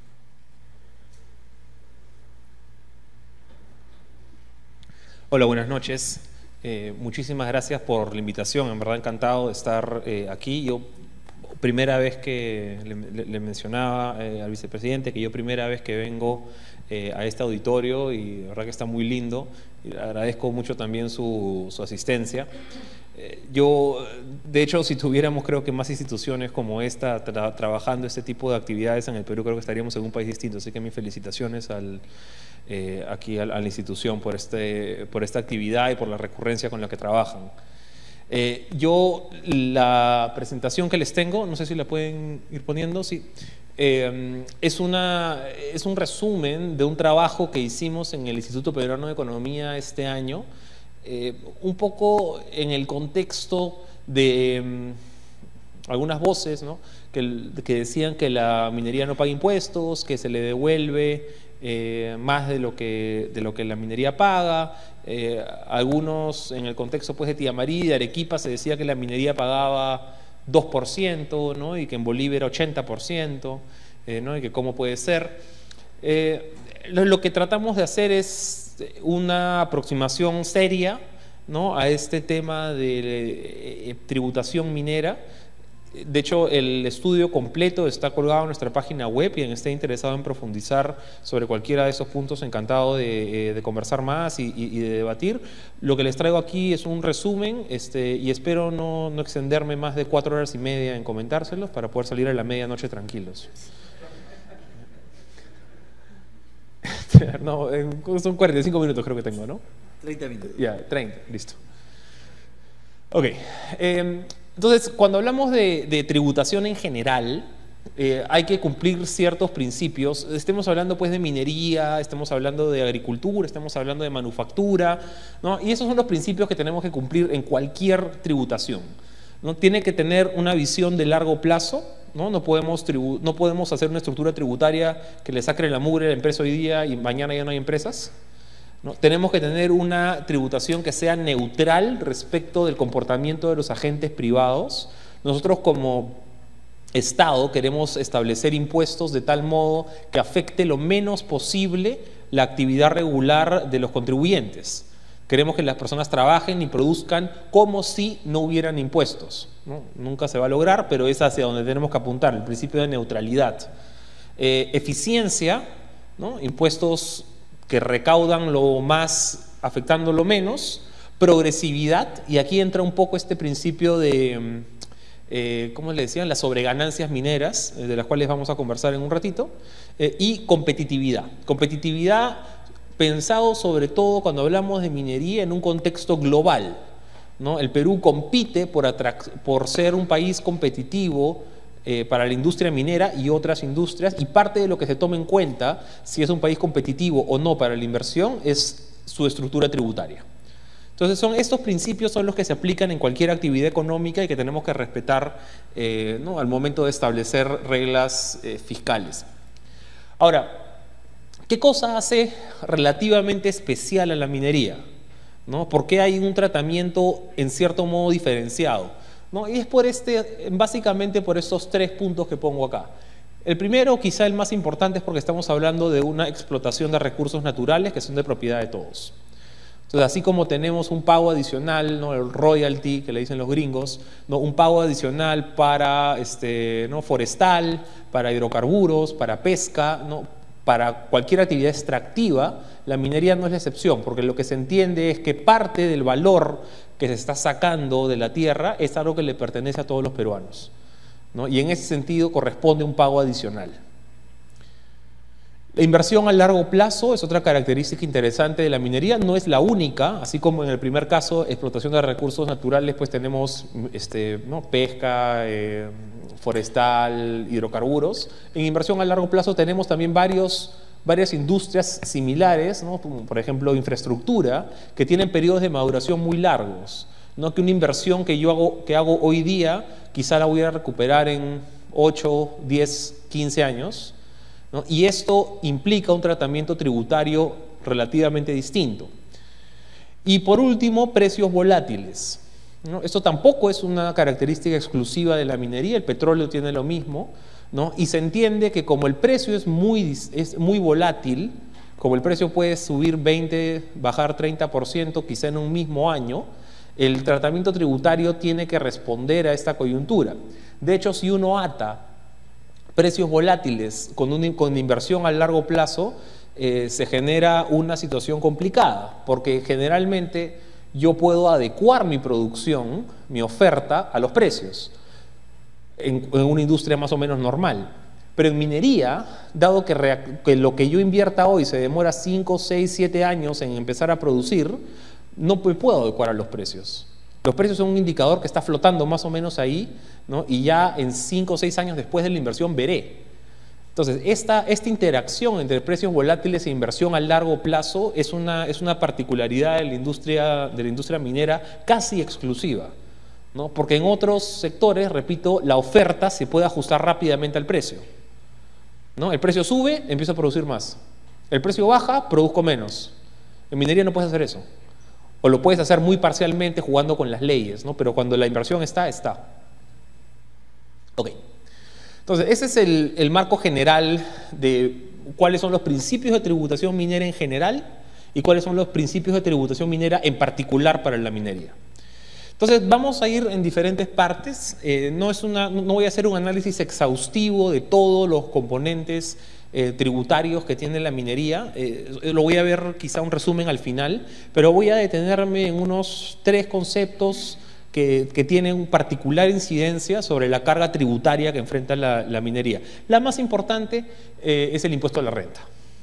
Hola, buenas noches. Eh, muchísimas gracias por la invitación. En verdad encantado de estar eh, aquí. Yo primera vez que le, le, le mencionaba eh, al vicepresidente que yo primera vez que vengo eh, a este auditorio y la verdad que está muy lindo. Y le agradezco mucho también su, su asistencia. Eh, yo, de hecho, si tuviéramos creo que más instituciones como esta tra trabajando este tipo de actividades en el Perú, creo que estaríamos en un país distinto. Así que mis felicitaciones al, eh, aquí a, a la institución por, este, por esta actividad y por la recurrencia con la que trabajan. Eh, yo, la presentación que les tengo, no sé si la pueden ir poniendo, sí. Eh, es, una, es un resumen de un trabajo que hicimos en el Instituto Peruano de Economía este año, eh, un poco en el contexto de um, algunas voces, ¿no? que, que decían que la minería no paga impuestos, que se le devuelve eh, más de lo, que, de lo que la minería paga. Eh, algunos, en el contexto pues, de Tillamarí, de Arequipa, se decía que la minería pagaba dos por ciento, ¿no? Y que en Bolivia era ochenta por ciento, eh, ¿no? Y que cómo puede ser. Eh, lo, lo que tratamos de hacer es una aproximación seria, ¿no? A este tema de eh, tributación minera. De hecho, el estudio completo está colgado en nuestra página web y quien esté interesado en profundizar sobre cualquiera de esos puntos, encantado de, de conversar más y, y, y de debatir. Lo que les traigo aquí es un resumen este, y espero no, no extenderme más de cuatro horas y media en comentárselos para poder salir a la medianoche tranquilos. No, en, son cuarenta y cinco minutos creo que tengo, ¿no? treinta minutos. Ya, yeah, treinta, listo. Ok. Eh, Entonces, cuando hablamos de, de tributación en general, eh, hay que cumplir ciertos principios. Estemos hablando pues de minería, estemos hablando de agricultura, estemos hablando de manufactura, ¿no? Y esos son los principios que tenemos que cumplir en cualquier tributación, ¿no? Tiene que tener una visión de largo plazo, ¿no? No podemos, tribu no podemos hacer una estructura tributaria que le saquen la mugre a la empresa hoy día y mañana ya no hay empresas. ¿No? Tenemos que tener una tributación que sea neutral respecto del comportamiento de los agentes privados. Nosotros como Estado queremos establecer impuestos de tal modo que afecte lo menos posible la actividad regular de los contribuyentes. Queremos que las personas trabajen y produzcan como si no hubieran impuestos, ¿no? Nunca se va a lograr, pero es hacia donde tenemos que apuntar, el principio de neutralidad. Eh, eficiencia, ¿no? Impuestos que recaudan lo más, afectando lo menos. Progresividad, y aquí entra un poco este principio de, eh, ¿cómo le decían? Las sobreganancias mineras, eh, de las cuales vamos a conversar en un ratito, eh, y competitividad. Competitividad pensado sobre todo cuando hablamos de minería en un contexto global, ¿no? El Perú compite por, por ser un país competitivo Eh, para la industria minera y otras industrias, y parte de lo que se toma en cuenta si es un país competitivo o no para la inversión es su estructura tributaria. Entonces son estos principios son los que se aplican en cualquier actividad económica y que tenemos que respetar eh, ¿no? al momento de establecer reglas eh, fiscales. Ahora, ¿qué cosa hace relativamente especial a la minería? ¿No? ¿Por qué hay un tratamiento en cierto modo diferenciado? ¿No? Y es por este, básicamente por estos tres puntos que pongo acá. El primero, quizá el más importante, es porque estamos hablando de una explotación de recursos naturales que son de propiedad de todos. Entonces, así como tenemos un pago adicional, ¿no? El royalty, que le dicen los gringos, ¿no? Un pago adicional para este, ¿no? forestal, para hidrocarburos, para pesca, ¿no? Para cualquier actividad extractiva, la minería no es la excepción, porque lo que se entiende es que parte del valor que se está sacando de la tierra es algo que le pertenece a todos los peruanos, ¿no? Y en ese sentido corresponde un pago adicional. La inversión a largo plazo es otra característica interesante de la minería, no es la única, así como en el primer caso, explotación de recursos naturales, pues tenemos este, ¿no? pesca, eh, forestal, hidrocarburos. En inversión a largo plazo tenemos también varios, varias industrias similares, ¿no? Por ejemplo, infraestructura, que tienen periodos de maduración muy largos, ¿no? Que una inversión que yo hago, que hago hoy día, quizá la voy a recuperar en ocho, diez, quince años, ¿no? Y esto implica un tratamiento tributario relativamente distinto. Y por último, precios volátiles, ¿no? Esto tampoco es una característica exclusiva de la minería, el petróleo tiene lo mismo, ¿no? Y se entiende que como el precio es muy, es muy volátil, como el precio puede subir veinte, bajar treinta por ciento quizá en un mismo año, El tratamiento tributario tiene que responder a esta coyuntura. De hecho, si uno ata precios volátiles con, un, con inversión a largo plazo, eh, se genera una situación complicada, porque generalmente yo puedo adecuar mi producción, mi oferta, a los precios en, en una industria más o menos normal. Pero en minería, dado que, que lo que yo invierta hoy se demora cinco, seis, siete años en empezar a producir, no me puedo adecuar a los precios. Los precios son un indicador que está flotando más o menos ahí, ¿no? Y ya en cinco o seis años después de la inversión veré. Entonces, esta, esta interacción entre precios volátiles e inversión a largo plazo es una, es una particularidad de la industria, de la industria minera casi exclusiva, ¿no? Porque en otros sectores, repito, la oferta se puede ajustar rápidamente al precio, ¿no? El precio sube, empiezo a producir más. El precio baja, produzco menos. En minería no puedes hacer eso. O lo puedes hacer muy parcialmente jugando con las leyes, ¿no? Pero cuando la inversión está, está. Ok. Entonces, ese es el, el marco general de cuáles son los principios de tributación minera en general y cuáles son los principios de tributación minera en particular para la minería. Entonces, vamos a ir en diferentes partes. Eh, no, es una, no voy a hacer un análisis exhaustivo de todos los componentes eh, tributarios que tiene la minería. Eh, lo voy a ver quizá un resumen al final, pero voy a detenerme en unos tres conceptos que, que tienen particular incidencia sobre la carga tributaria que enfrenta la, la minería. La más importante eh, es el impuesto a la renta.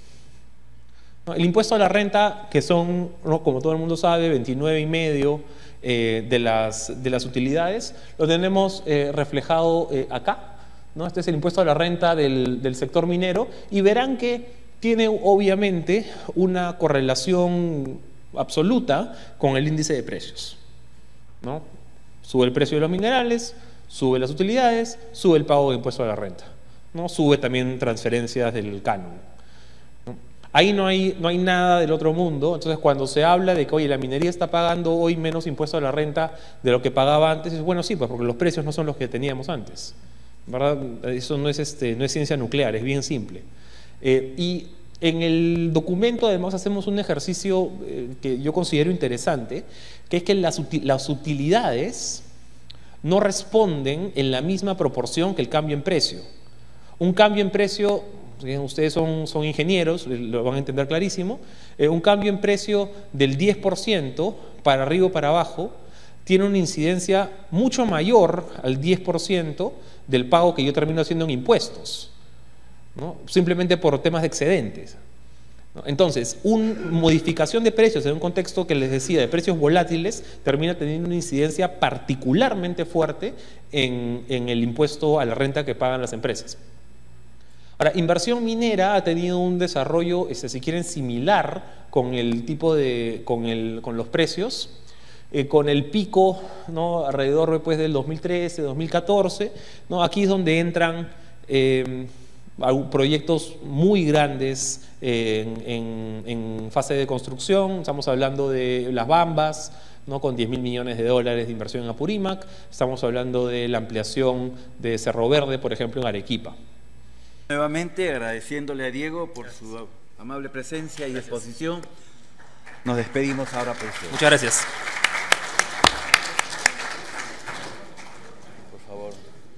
El impuesto a la renta, que son, ¿no?, como todo el mundo sabe, veintinueve y medio eh, de, las, de las utilidades, lo tenemos eh, reflejado eh, acá, ¿no? Este es el impuesto a la renta del, del sector minero, y verán que tiene obviamente una correlación absoluta con el índice de precios, ¿no? Sube el precio de los minerales, sube las utilidades, sube el pago de impuesto a la renta, ¿no? Sube también transferencias del canon. Ahí no hay, no hay nada del otro mundo. Entonces, cuando se habla de que, oye, la minería está pagando hoy menos impuesto a la renta de lo que pagaba antes, es bueno, sí, pues porque los precios no son los que teníamos antes, ¿verdad? Eso no es, este, no es ciencia nuclear, es bien simple. Eh, y en el documento, además, hacemos un ejercicio eh, que yo considero interesante, que es que las, util las utilidades no responden en la misma proporción que el cambio en precio. Un cambio en precio, ustedes son, son ingenieros, lo van a entender clarísimo, eh, un cambio en precio del diez por ciento para arriba o para abajo tiene una incidencia mucho mayor al diez por ciento del pago que yo termino haciendo en impuestos, ¿no? Simplemente por temas de excedentes, ¿no? Entonces, una modificación de precios en un contexto que les decía de precios volátiles termina teniendo una incidencia particularmente fuerte en, en el impuesto a la renta que pagan las empresas. Ahora, inversión minera ha tenido un desarrollo, este, si quieren, similar con el tipo de, con, el, con los precios, eh, con el pico, ¿no?, alrededor pues, del dos mil trece, dos mil catorce, ¿no? Aquí es donde entran eh, proyectos muy grandes eh, en, en, en fase de construcción. Estamos hablando de Las Bambas, ¿no?, con diez mil millones de dólares de inversión en Apurímac. Estamos hablando de la ampliación de Cerro Verde, por ejemplo, en Arequipa. Nuevamente agradeciéndole a Diego por su amable presencia y exposición. Nos despedimos ahora por usted. Muchas gracias. Por favor.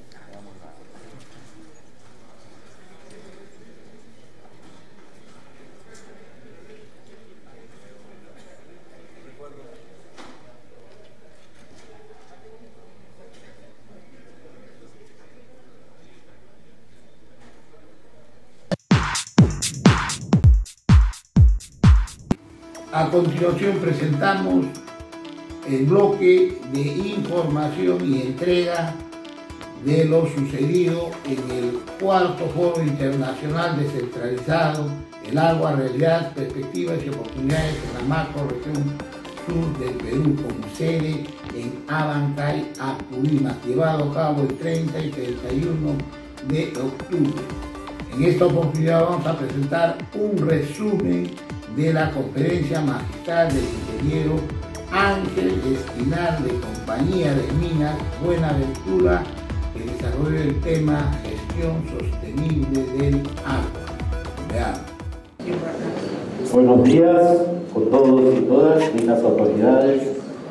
A continuación presentamos el bloque de información y entrega de lo sucedido en el cuarto Foro Internacional Descentralizado, el agua, realidad, perspectivas y oportunidades en la macro-región sur del Perú, con sede en Abancay, Apurímac, llevado a cabo el treinta y treinta y uno de octubre. En esta oportunidad vamos a presentar un resumen de la conferencia magistral del ingeniero Ángel Espinal de Compañía de Minas Buenaventura, que desarrolla el tema gestión sostenible del agua. Veamos. Buenos días con todos y todas, dignas autoridades,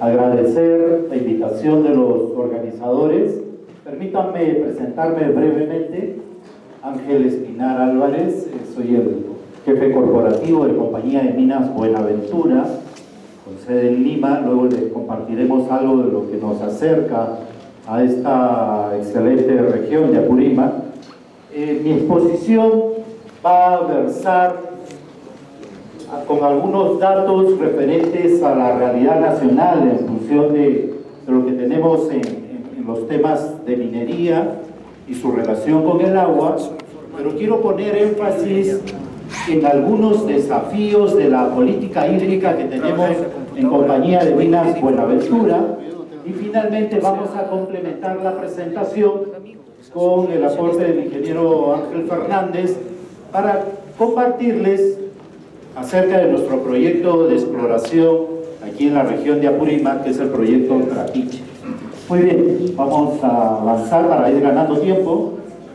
agradecer la invitación de los organizadores. Permítanme presentarme brevemente. Ángel Espinar Álvarez, soy el jefe corporativo de Compañía de Minas Buenaventura, con sede en Lima. Luego les compartiremos algo de lo que nos acerca a esta excelente región de Apurímac. Eh, mi exposición va a versar con algunos datos referentes a la realidad nacional en función de, de lo que tenemos en, en, en los temas de minería y su relación con el agua, pero quiero poner énfasis en algunos desafíos de la política hídrica que tenemos en Compañía de Minas Buenaventura, y finalmente vamos a complementar la presentación con el aporte del ingeniero Ángel Fernández para compartirles acerca de nuestro proyecto de exploración aquí en la región de Apurímac, que es el proyecto Trapiche. Muy bien, vamos a avanzar para ir ganando tiempo.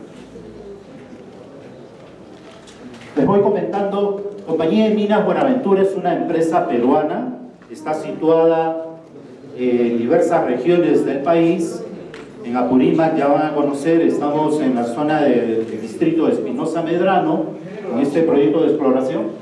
Les voy comentando, Compañía de Minas Buenaventura es una empresa peruana, está situada en diversas regiones del país. En Apurímac, ya van a conocer, estamos en la zona del distrito de Espinosa Medrano, en este proyecto de exploración.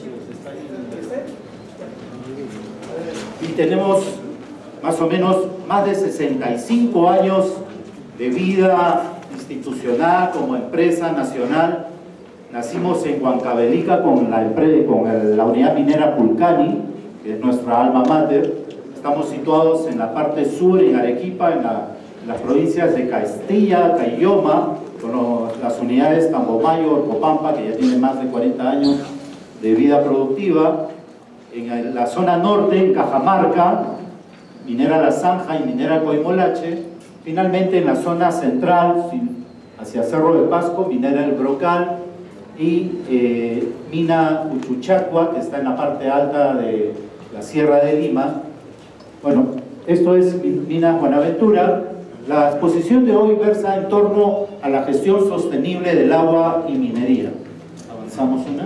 Y tenemos más o menos más de sesenta y cinco años de vida institucional como empresa nacional. Nacimos en Huancavelica con la, con el, la unidad minera Pulcani, que es nuestra alma mater. Estamos situados en la parte sur, en Arequipa, en, la, en las provincias de Castilla, Caylloma, con los, las unidades Tambomayo, Orcopampa, que ya tienen más de cuarenta años de vida productiva. En la zona norte, en Cajamarca, minera La Zanja y minera Coimolache. Finalmente en la zona central, hacia Cerro de Pasco, minera El Brocal y eh, mina Uchuchacua, que está en la parte alta de la Sierra de Lima. Bueno, esto es Minas Buenaventura. La exposición de hoy versa en torno a la gestión sostenible del agua y minería. Avanzamos una.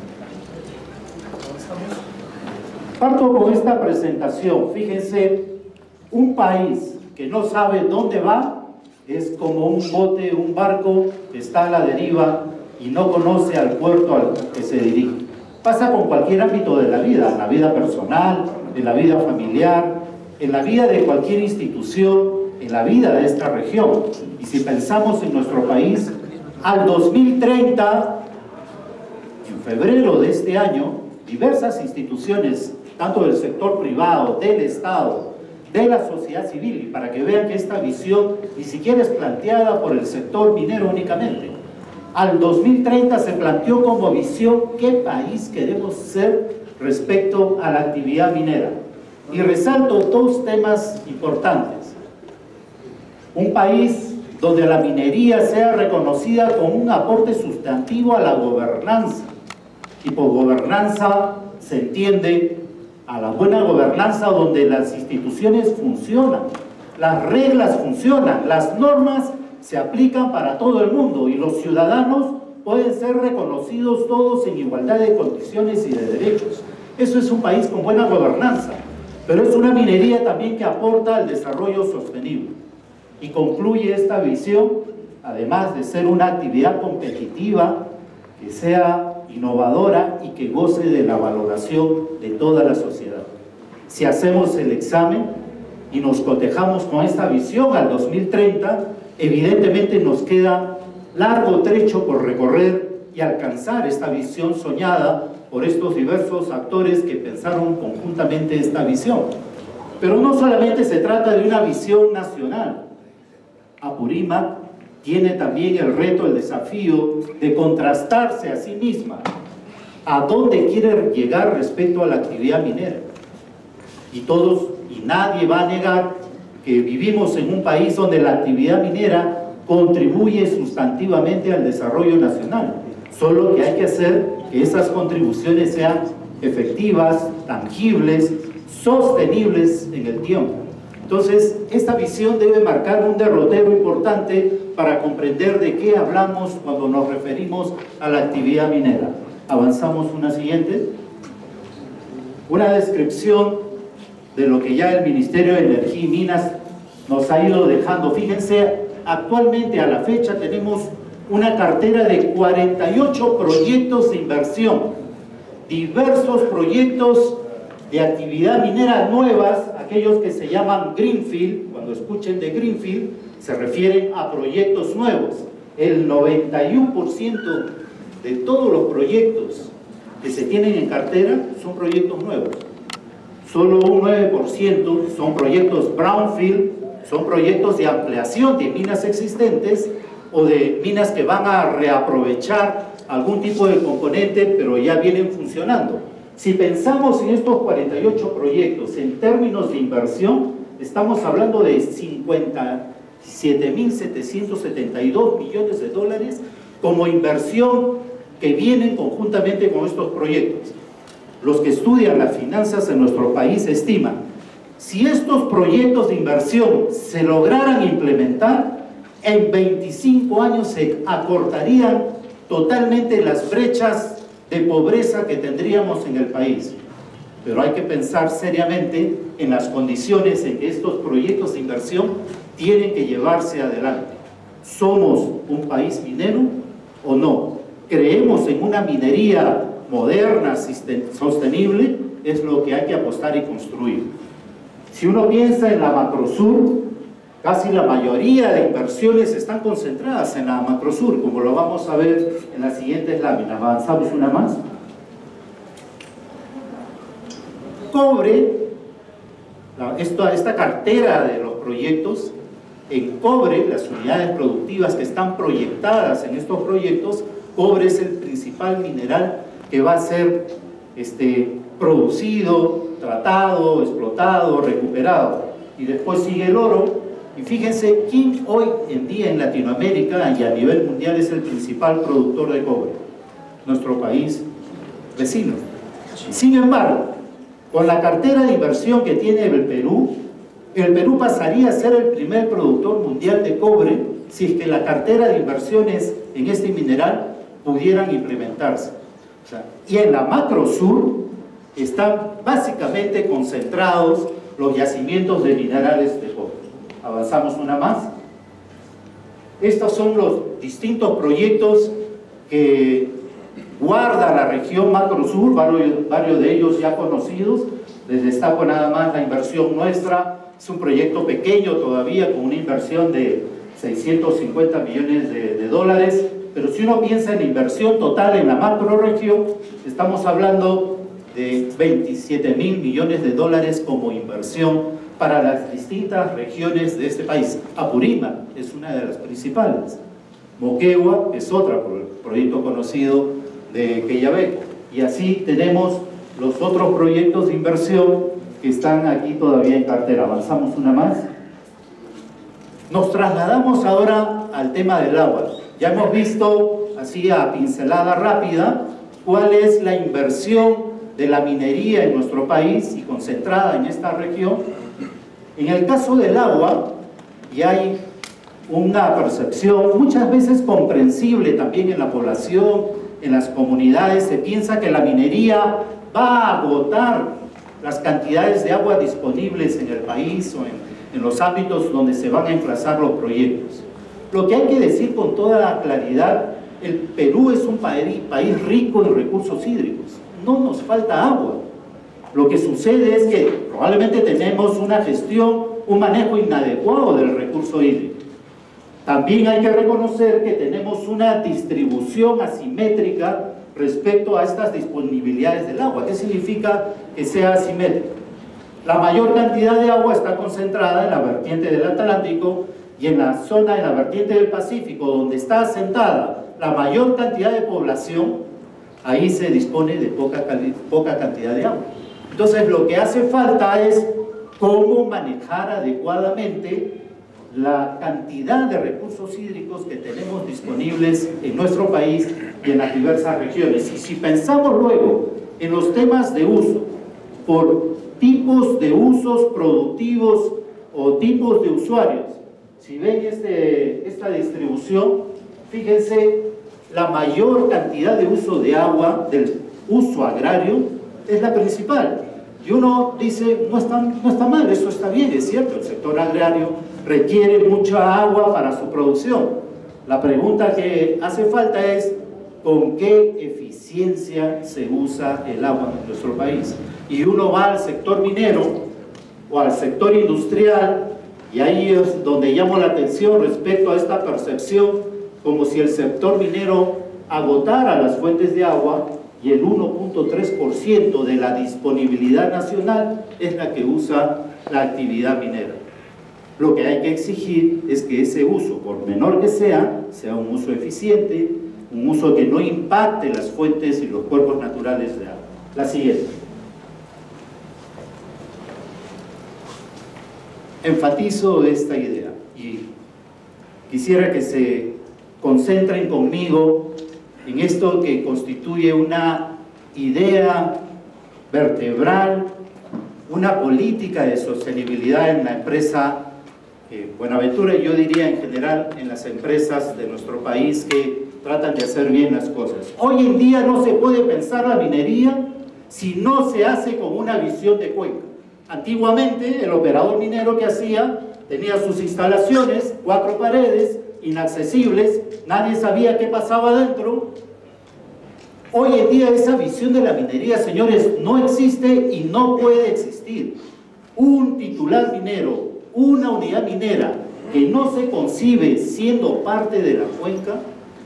Parto con esta presentación. Fíjense, un país que no sabe dónde va es como un bote, un barco que está a la deriva y no conoce al puerto al que se dirige. Pasa con cualquier ámbito de la vida, en la vida personal, en la vida familiar, en la vida de cualquier institución, en la vida de esta región. Y si pensamos en nuestro país, al dos mil treinta, en febrero de este año, diversas instituciones, tanto del sector privado, del Estado, de la sociedad civil, y para que vean que esta visión ni siquiera es planteada por el sector minero únicamente. Al dos mil treinta se planteó como visión qué país queremos ser respecto a la actividad minera. Y resalto dos temas importantes. Un país donde la minería sea reconocida como un aporte sustantivo a la gobernanza. Y por gobernanza se entiende a la buena gobernanza donde las instituciones funcionan, las reglas funcionan, las normas se aplican para todo el mundo y los ciudadanos pueden ser reconocidos todos en igualdad de condiciones y de derechos. Eso es un país con buena gobernanza, pero es una minería también que aporta al desarrollo sostenible. Y concluye esta visión, además de ser una actividad competitiva, que sea innovadora y que goce de la valoración de toda la sociedad. Si hacemos el examen y nos cotejamos con esta visión al dos mil treinta, evidentemente nos queda largo trecho por recorrer y alcanzar esta visión soñada por estos diversos actores que pensaron conjuntamente esta visión. Pero no solamente se trata de una visión nacional. Apurímac tiene también el reto, el desafío de contrastarse a sí misma. ¿A dónde quiere llegar respecto a la actividad minera? Y todos, y nadie va a negar que vivimos en un país donde la actividad minera contribuye sustantivamente al desarrollo nacional. Solo que hay que hacer que esas contribuciones sean efectivas, tangibles, sostenibles en el tiempo. Entonces, esta visión debe marcar un derrotero importante para comprender de qué hablamos cuando nos referimos a la actividad minera. Avanzamos una siguiente. Una descripción de lo que ya el Ministerio de Energía y Minas nos ha ido dejando. Fíjense, actualmente a la fecha tenemos una cartera de cuarenta y ocho proyectos de inversión, diversos proyectos de actividad minera nuevas, aquellos que se llaman Greenfield. Cuando escuchen de Greenfield se refieren a proyectos nuevos. El noventa y uno por ciento de todos los proyectos que se tienen en cartera son proyectos nuevos. Solo un nueve por ciento son proyectos brownfield, son proyectos de ampliación de minas existentes o de minas que van a reaprovechar algún tipo de componente, pero ya vienen funcionando. Si pensamos en estos cuarenta y ocho proyectos en términos de inversión, estamos hablando de cincuenta y siete mil setecientos setenta y dos millones de dólares como inversión que vienen conjuntamente con estos proyectos. Los que estudian las finanzas en nuestro país estiman, si estos proyectos de inversión se lograran implementar, en veinticinco años se acortarían totalmente las brechas de pobreza que tendríamos en el país. Pero hay que pensar seriamente en las condiciones en que estos proyectos de inversión tienen que llevarse adelante. ¿Somos un país minero o no? ¿Creemos en una minería moderna, sostenible? Es lo que hay que apostar y construir. Si uno piensa en la Macrosur, casi la mayoría de inversiones están concentradas en la Macrosur, como lo vamos a ver en las siguientes láminas. Avanzamos una más. Cobre, esta, esta cartera de los proyectos, en cobre, las unidades productivas que están proyectadas en estos proyectos, cobre es el principal mineral que va a ser este, producido, tratado, explotado, recuperado. Y después sigue el oro. Y fíjense quién hoy en día en Latinoamérica y a nivel mundial es el principal productor de cobre. Nuestro país vecino. Sin embargo, con la cartera de inversión que tiene el Perú, el Perú pasaría a ser el primer productor mundial de cobre si es que la cartera de inversiones en este mineral pudieran implementarse. O sea, y en la Macrosur están básicamente concentrados los yacimientos de minerales de cobre. Avanzamos una más. Estos son los distintos proyectos que guarda la región Macrosur, varios, varios de ellos ya conocidos. Les destaco nada más la inversión nuestra. Es un proyecto pequeño todavía con una inversión de seiscientos cincuenta millones de, de dólares, pero si uno piensa en la inversión total en la macroregión, estamos hablando de veintisiete mil millones de dólares como inversión para las distintas regiones de este país. Apurímac es una de las principales. Moquegua es otra, por el proyecto conocido de Quellaveco. Y así tenemos los otros proyectos de inversión que están aquí todavía en cartera. Avanzamos una más. Nos trasladamos ahora al tema del agua. Ya hemos visto, así a pincelada rápida, cuál es la inversión de la minería en nuestro país y concentrada en esta región. En el caso del agua, ya hay una percepción muchas veces comprensible también en la población, en las comunidades. Se piensa que la minería va a agotar las cantidades de agua disponibles en el país o en, en los ámbitos donde se van a emplazar los proyectos. Lo que hay que decir con toda la claridad, el Perú es un país, país rico en recursos hídricos. No nos falta agua. Lo que sucede es que probablemente tenemos una gestión, un manejo inadecuado del recurso hídrico. También hay que reconocer que tenemos una distribución asimétrica respecto a estas disponibilidades del agua. ¿Qué significa que sea asimétrico? La mayor cantidad de agua está concentrada en la vertiente del Atlántico y en la zona, en la vertiente del Pacífico, donde está asentada la mayor cantidad de población, ahí se dispone de poca, poca cantidad de agua. Entonces, lo que hace falta es cómo manejar adecuadamente la cantidad de recursos hídricos que tenemos disponibles en nuestro país y en las diversas regiones. Y si pensamos luego en los temas de uso, por tipos de usos productivos o tipos de usuarios, si ven este, esta distribución, fíjense, la mayor cantidad de uso de agua, del uso agrario, es la principal. Y uno dice, no está, no está mal, eso está bien, es cierto, el sector agrario requiere mucha agua para su producción. La pregunta que hace falta es, ¿con qué eficiencia se usa el agua en nuestro país? Y uno va al sector minero o al sector industrial, y ahí es donde llamo la atención respecto a esta percepción, como si el sector minero agotara las fuentes de agua y el uno punto tres por ciento de la disponibilidad nacional es la que usa la actividad minera. Lo que hay que exigir es que ese uso, por menor que sea, sea un uso eficiente, un uso que no impacte las fuentes y los cuerpos naturales de agua. La siguiente. Enfatizo esta idea y quisiera que se concentren conmigo en esto que constituye una idea vertebral, una política de sostenibilidad en la empresa eh, Buenaventura, y yo diría en general en las empresas de nuestro país que tratan de hacer bien las cosas. Hoy en día no se puede pensar la minería si no se hace con una visión de cuenca. Antiguamente el operador minero que hacía tenía sus instalaciones, cuatro paredes, inaccesibles, nadie sabía qué pasaba dentro. Hoy en día esa visión de la minería, señores, no existe y no puede existir. Un titular minero, una unidad minera que no se concibe siendo parte de la cuenca,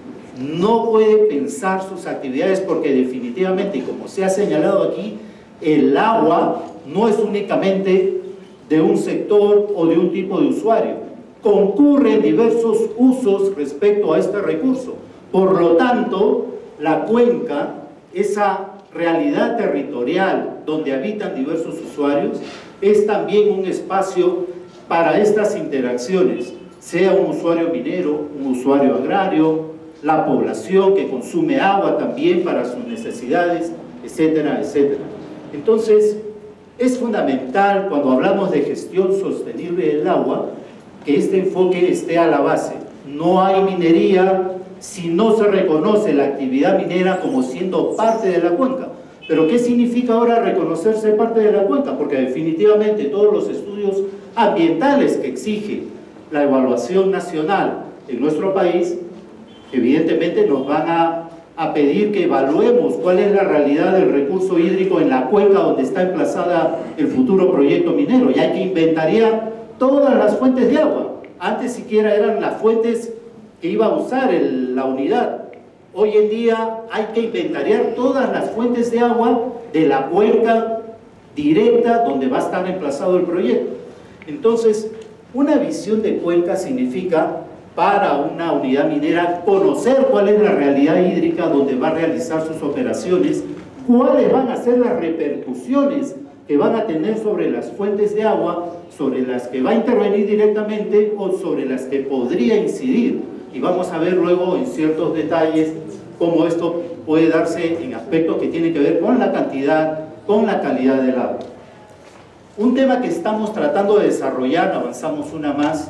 no puede pensar sus actividades, porque definitivamente, como se ha señalado aquí, el agua no es únicamente de un sector o de un tipo de usuario. Concurren diversos usos respecto a este recurso. Por lo tanto, la cuenca, esa realidad territorial donde habitan diversos usuarios, es también un espacio para estas interacciones, sea un usuario minero, un usuario agrario, la población que consume agua también para sus necesidades, etcétera, etcétera. Entonces, es fundamental cuando hablamos de gestión sostenible del agua que este enfoque esté a la base. No hay minería si no se reconoce la actividad minera como siendo parte de la cuenca. Pero ¿qué significa ahora reconocerse parte de la cuenca? Porque definitivamente todos los estudios ambientales que exige la evaluación nacional en nuestro país, evidentemente nos van a, a pedir que evaluemos cuál es la realidad del recurso hídrico en la cuenca donde está emplazada el futuro proyecto minero. Y hay que inventariar todas las fuentes de agua. Antes siquiera eran las fuentes que iba a usar el, la unidad. Hoy en día hay que inventariar todas las fuentes de agua de la cuenca directa donde va a estar emplazado el proyecto. Entonces, una visión de cuenca significa, para una unidad minera, conocer cuál es la realidad hídrica donde va a realizar sus operaciones, cuáles van a ser las repercusiones que van a tener sobre las fuentes de agua, sobre las que va a intervenir directamente o sobre las que podría incidir. Y vamos a ver luego en ciertos detalles cómo esto puede darse en aspectos que tienen que ver con la cantidad, con la calidad del agua. Un tema que estamos tratando de desarrollar, avanzamos una más,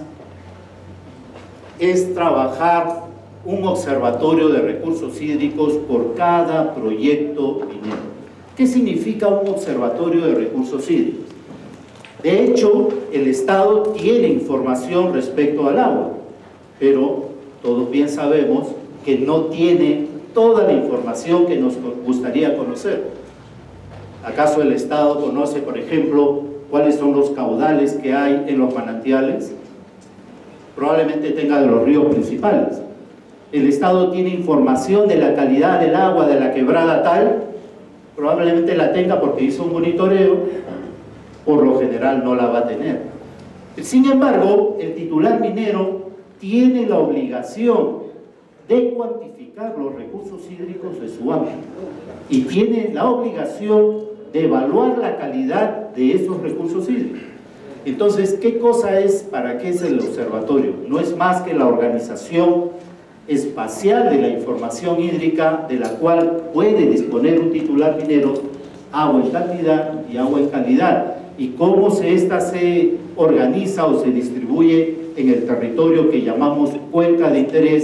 es trabajar un observatorio de recursos hídricos por cada proyecto minero. ¿Qué significa un observatorio de recursos hídricos? De hecho, el Estado tiene información respecto al agua, pero todos bien sabemos que no tiene toda la información que nos gustaría conocer. ¿Acaso el Estado conoce, por ejemplo, cuáles son los caudales que hay en los manantiales? Probablemente tenga de los ríos principales. ¿El Estado tiene información de la calidad del agua de la quebrada tal? Probablemente la tenga porque hizo un monitoreo, por lo general no la va a tener. Sin embargo, el titular minero tiene la obligación de cuantificar los recursos hídricos de su ámbito y tiene la obligación de evaluar la calidad de esos recursos hídricos. Entonces, ¿qué cosa es, para qué es el observatorio? No es más que la organización espacial de la información hídrica de la cual puede disponer un titular minero, agua en cantidad y agua en calidad, y cómo se, esta se organiza o se distribuye en el territorio que llamamos cuenca de interés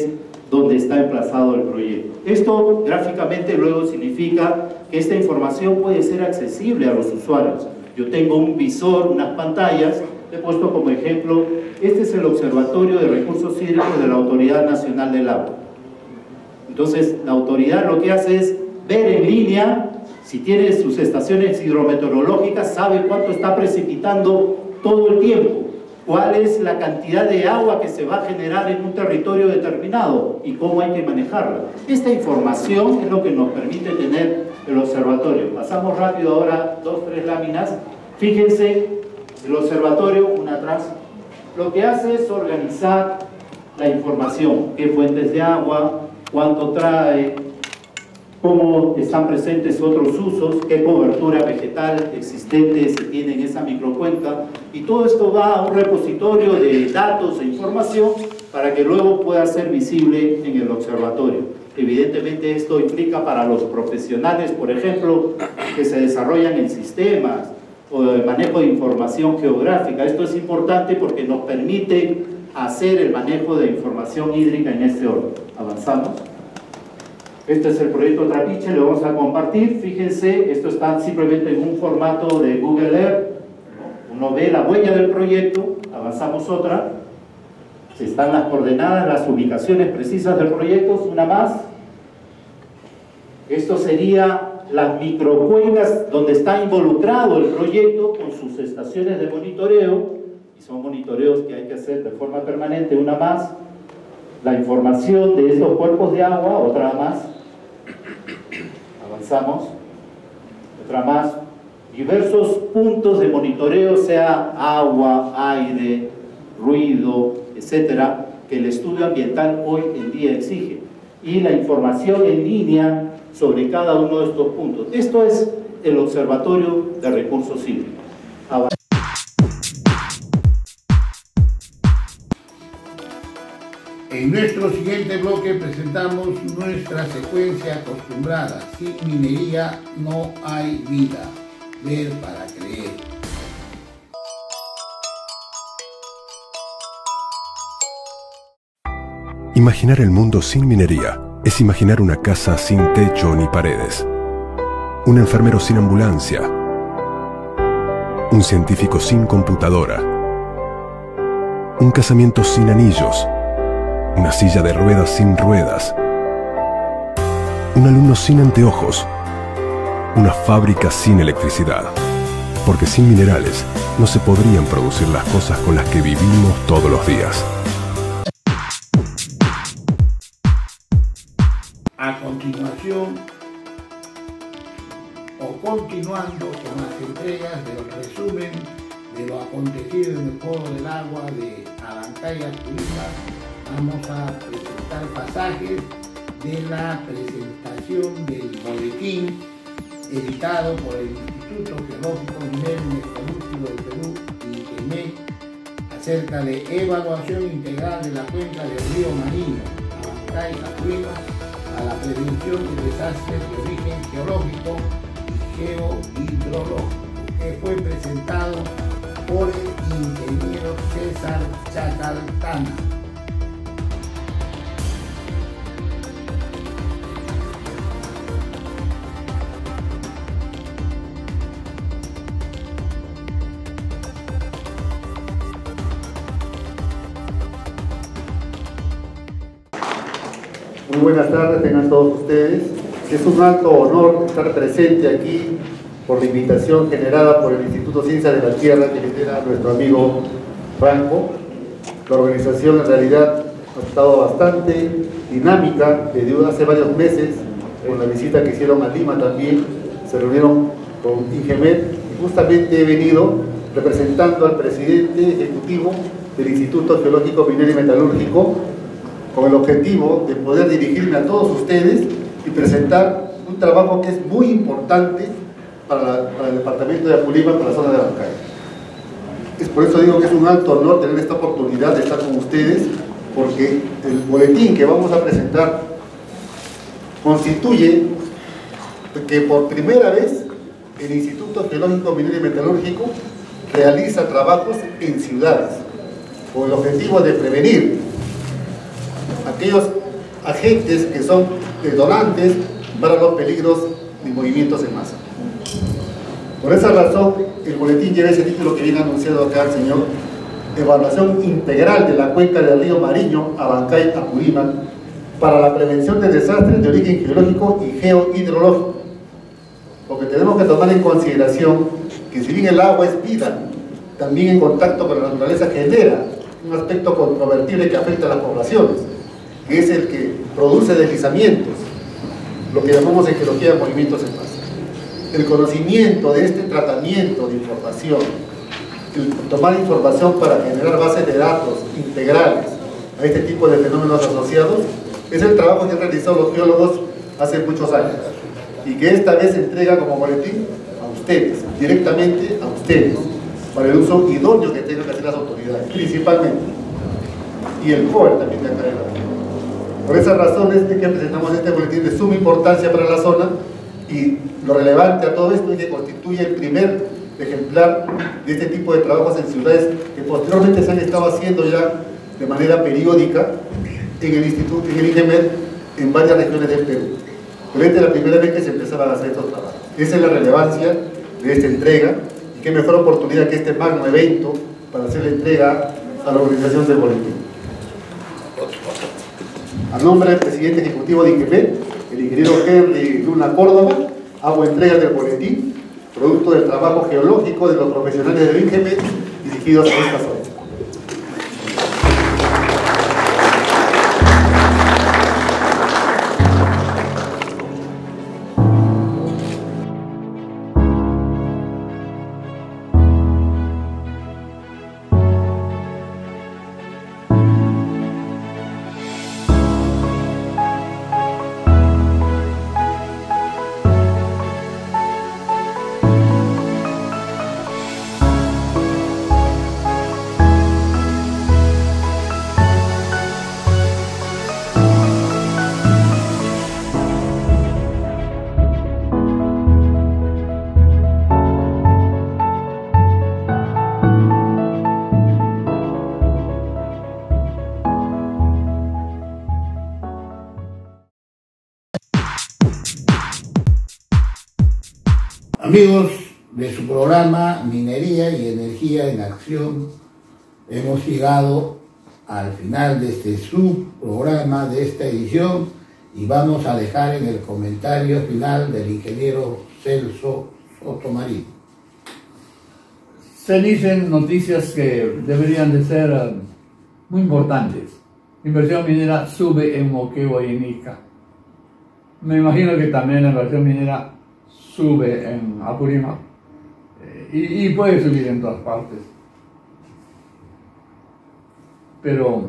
donde está emplazado el proyecto. Esto gráficamente luego significa que esta información puede ser accesible a los usuarios. Yo tengo un visor, unas pantallas, he puesto como ejemplo, este es el Observatorio de Recursos Hídricos de la Autoridad Nacional del Agua. Entonces, la autoridad lo que hace es ver en línea, si tiene sus estaciones hidrometeorológicas, sabe cuánto está precipitando todo el tiempo, cuál es la cantidad de agua que se va a generar en un territorio determinado y cómo hay que manejarla. Esta información es lo que nos permite tener el observatorio. Pasamos rápido ahora dos, tres láminas. Fíjense, el observatorio, una atrás, lo que hace es organizar la información, qué fuentes de agua, cuánto trae, cómo están presentes otros usos, qué cobertura vegetal existente se tiene en esa microcuenca, y todo esto va a un repositorio de datos e información para que luego pueda ser visible en el observatorio. Evidentemente esto implica para los profesionales, por ejemplo, que se desarrollan en sistemas o de manejo de información geográfica. Esto es importante porque nos permite hacer el manejo de información hídrica en este orden. Avanzamos. Este es el proyecto Trapiche, lo vamos a compartir. Fíjense, esto está simplemente en un formato de Google Earth. Uno ve la huella del proyecto. Avanzamos otra. Están las coordenadas, las ubicaciones precisas del proyecto. Una más. Esto sería las microcuencas donde está involucrado el proyecto con sus estaciones de monitoreo, y son monitoreos que hay que hacer de forma permanente. Una más. La información de estos cuerpos de agua, otra más. Avanzamos. Otra más. Diversos puntos de monitoreo, sea agua, aire, ruido, etcétera, que el estudio ambiental hoy en día exige. Y la información en línea sobre cada uno de estos puntos. Esto es el Observatorio de Recursos Hídricos. Ahora, en nuestro siguiente bloque presentamos nuestra secuencia acostumbrada. Sin minería no hay vida. Ver para creer. Imaginar el mundo sin minería es imaginar una casa sin techo ni paredes, un enfermero sin ambulancia, un científico sin computadora, un casamiento sin anillos, una silla de ruedas sin ruedas, un alumno sin anteojos, una fábrica sin electricidad, porque sin minerales no se podrían producir las cosas con las que vivimos todos los días. A continuación, o continuando con las entregas del resumen de lo acontecido en el Foro del Agua de Abancay, Apurímac, vamos a presentar pasajes de la presentación del boletín editado por el Instituto Geológico Minero y Metalúrgico del Perú, I G M E, acerca de evaluación integral de la cuenca del río Marino, Abancay, Apurímac, a la prevención de desastres de origen geológico y geohidrológico, que fue presentado por el ingeniero César Chacaltana. Muy buenas tardes, tengan todos ustedes. Es un alto honor estar presente aquí por la invitación generada por el Instituto Ciencias de la Tierra que lidera nuestro amigo Franco. La organización en realidad ha estado bastante dinámica desde hace varios meses, con la visita que hicieron a Lima también, se reunieron con I G M E y justamente he venido representando al presidente ejecutivo del Instituto Geológico Minero y Metalúrgico, con el objetivo de poder dirigirme a todos ustedes y presentar un trabajo que es muy importante para, la, para el departamento de Apurímac, para la zona de Abancay. Es por eso digo que es un alto honor tener esta oportunidad de estar con ustedes, porque el boletín que vamos a presentar constituye que por primera vez el Instituto Geológico Minero y Metalúrgico realiza trabajos en ciudades, con el objetivo de prevenir aquellos agentes que son detonantes para los peligros de movimientos en masa. Por esa razón, el boletín lleva ese título que viene anunciado acá el señor: Evaluación integral de la cuenca del río Mariño, Abancay, Apurímac, para la prevención de desastres de origen geológico y geohidrológico. Porque tenemos que tomar en consideración que si bien el agua es vida, también en contacto con la naturaleza genera un aspecto controvertible que afecta a las poblaciones, que es el que produce deslizamientos, lo que llamamos en geología movimientos en masa. El conocimiento de este tratamiento de información, el tomar información para generar bases de datos integrales a este tipo de fenómenos asociados, es el trabajo que han realizado los geólogos hace muchos años y que esta vez se entrega como boletín a ustedes, directamente a ustedes, para el uso idóneo que tengan que hacer las autoridades, principalmente, y el poder también de acá de la zona. Por esas razones es que presentamos este boletín de suma importancia para la zona, y lo relevante a todo esto es que constituye el primer ejemplar de este tipo de trabajos en ciudades que posteriormente se han estado haciendo ya de manera periódica en el Instituto, en el INGEMED, en varias regiones del Perú. Pero esta es la primera vez que se empezaban a hacer estos trabajos. Esa es la relevancia de esta entrega, y qué mejor oportunidad que este magno evento para hacer la entrega a la organización del boletín. A nombre del presidente ejecutivo de INGEMED, el ingeniero Henry Luna Córdoba, hago entrega del boletín, producto del trabajo geológico de los profesionales del INGEMED dirigidos a esta zona. Amigos de su programa Minería y Energía en Acción, hemos llegado al final de este subprograma, de esta edición, y vamos a dejar en el comentario final del ingeniero Celso Sotomayor. Se dicen noticias que deberían de ser uh, muy importantes. Inversión minera sube en Moquegua y en Ica. Me imagino que también la inversión minera sube en Apurímac, eh, y, y puede subir en todas partes. Pero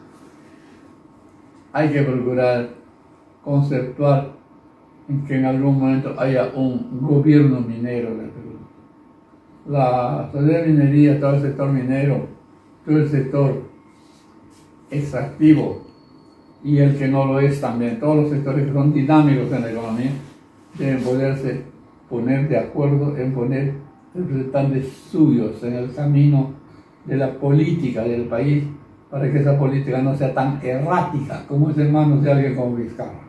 hay que procurar conceptuar en que en algún momento haya un gobierno minero en el Perú. La sociedad de minería, todo el sector minero, todo el sector extractivo y el que no lo es también, todos los sectores que son dinámicos en la economía, deben poderse poner de acuerdo en poner representantes suyos en el camino de la política del país, para que esa política no sea tan errática como es en manos de alguien como Vizcarra.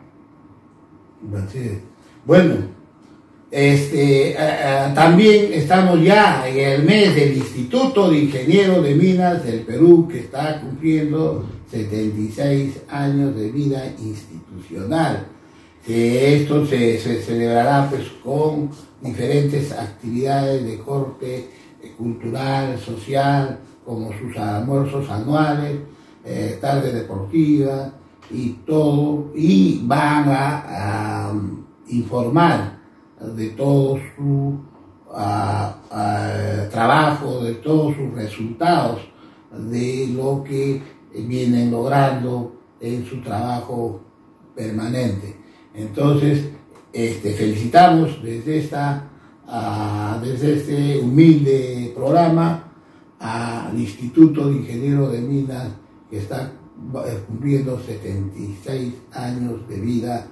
Bueno, este, uh, también estamos ya en el mes del Instituto de Ingenieros de Minas del Perú, que está cumpliendo setenta y seis años de vida institucional. Que esto se, se celebrará pues con diferentes actividades de corte eh, cultural, social, como sus almuerzos anuales, eh, tarde deportiva y todo, y van a, a informar de todo su a, a, trabajo, de todos sus resultados, de lo que vienen logrando en su trabajo permanente. Entonces, este, felicitamos desde, esta, uh, desde este humilde programa al Instituto de Ingenieros de Minas, que está cumpliendo setenta y seis años de vida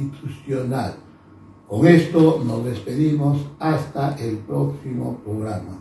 institucional. Con esto nos despedimos hasta el próximo programa.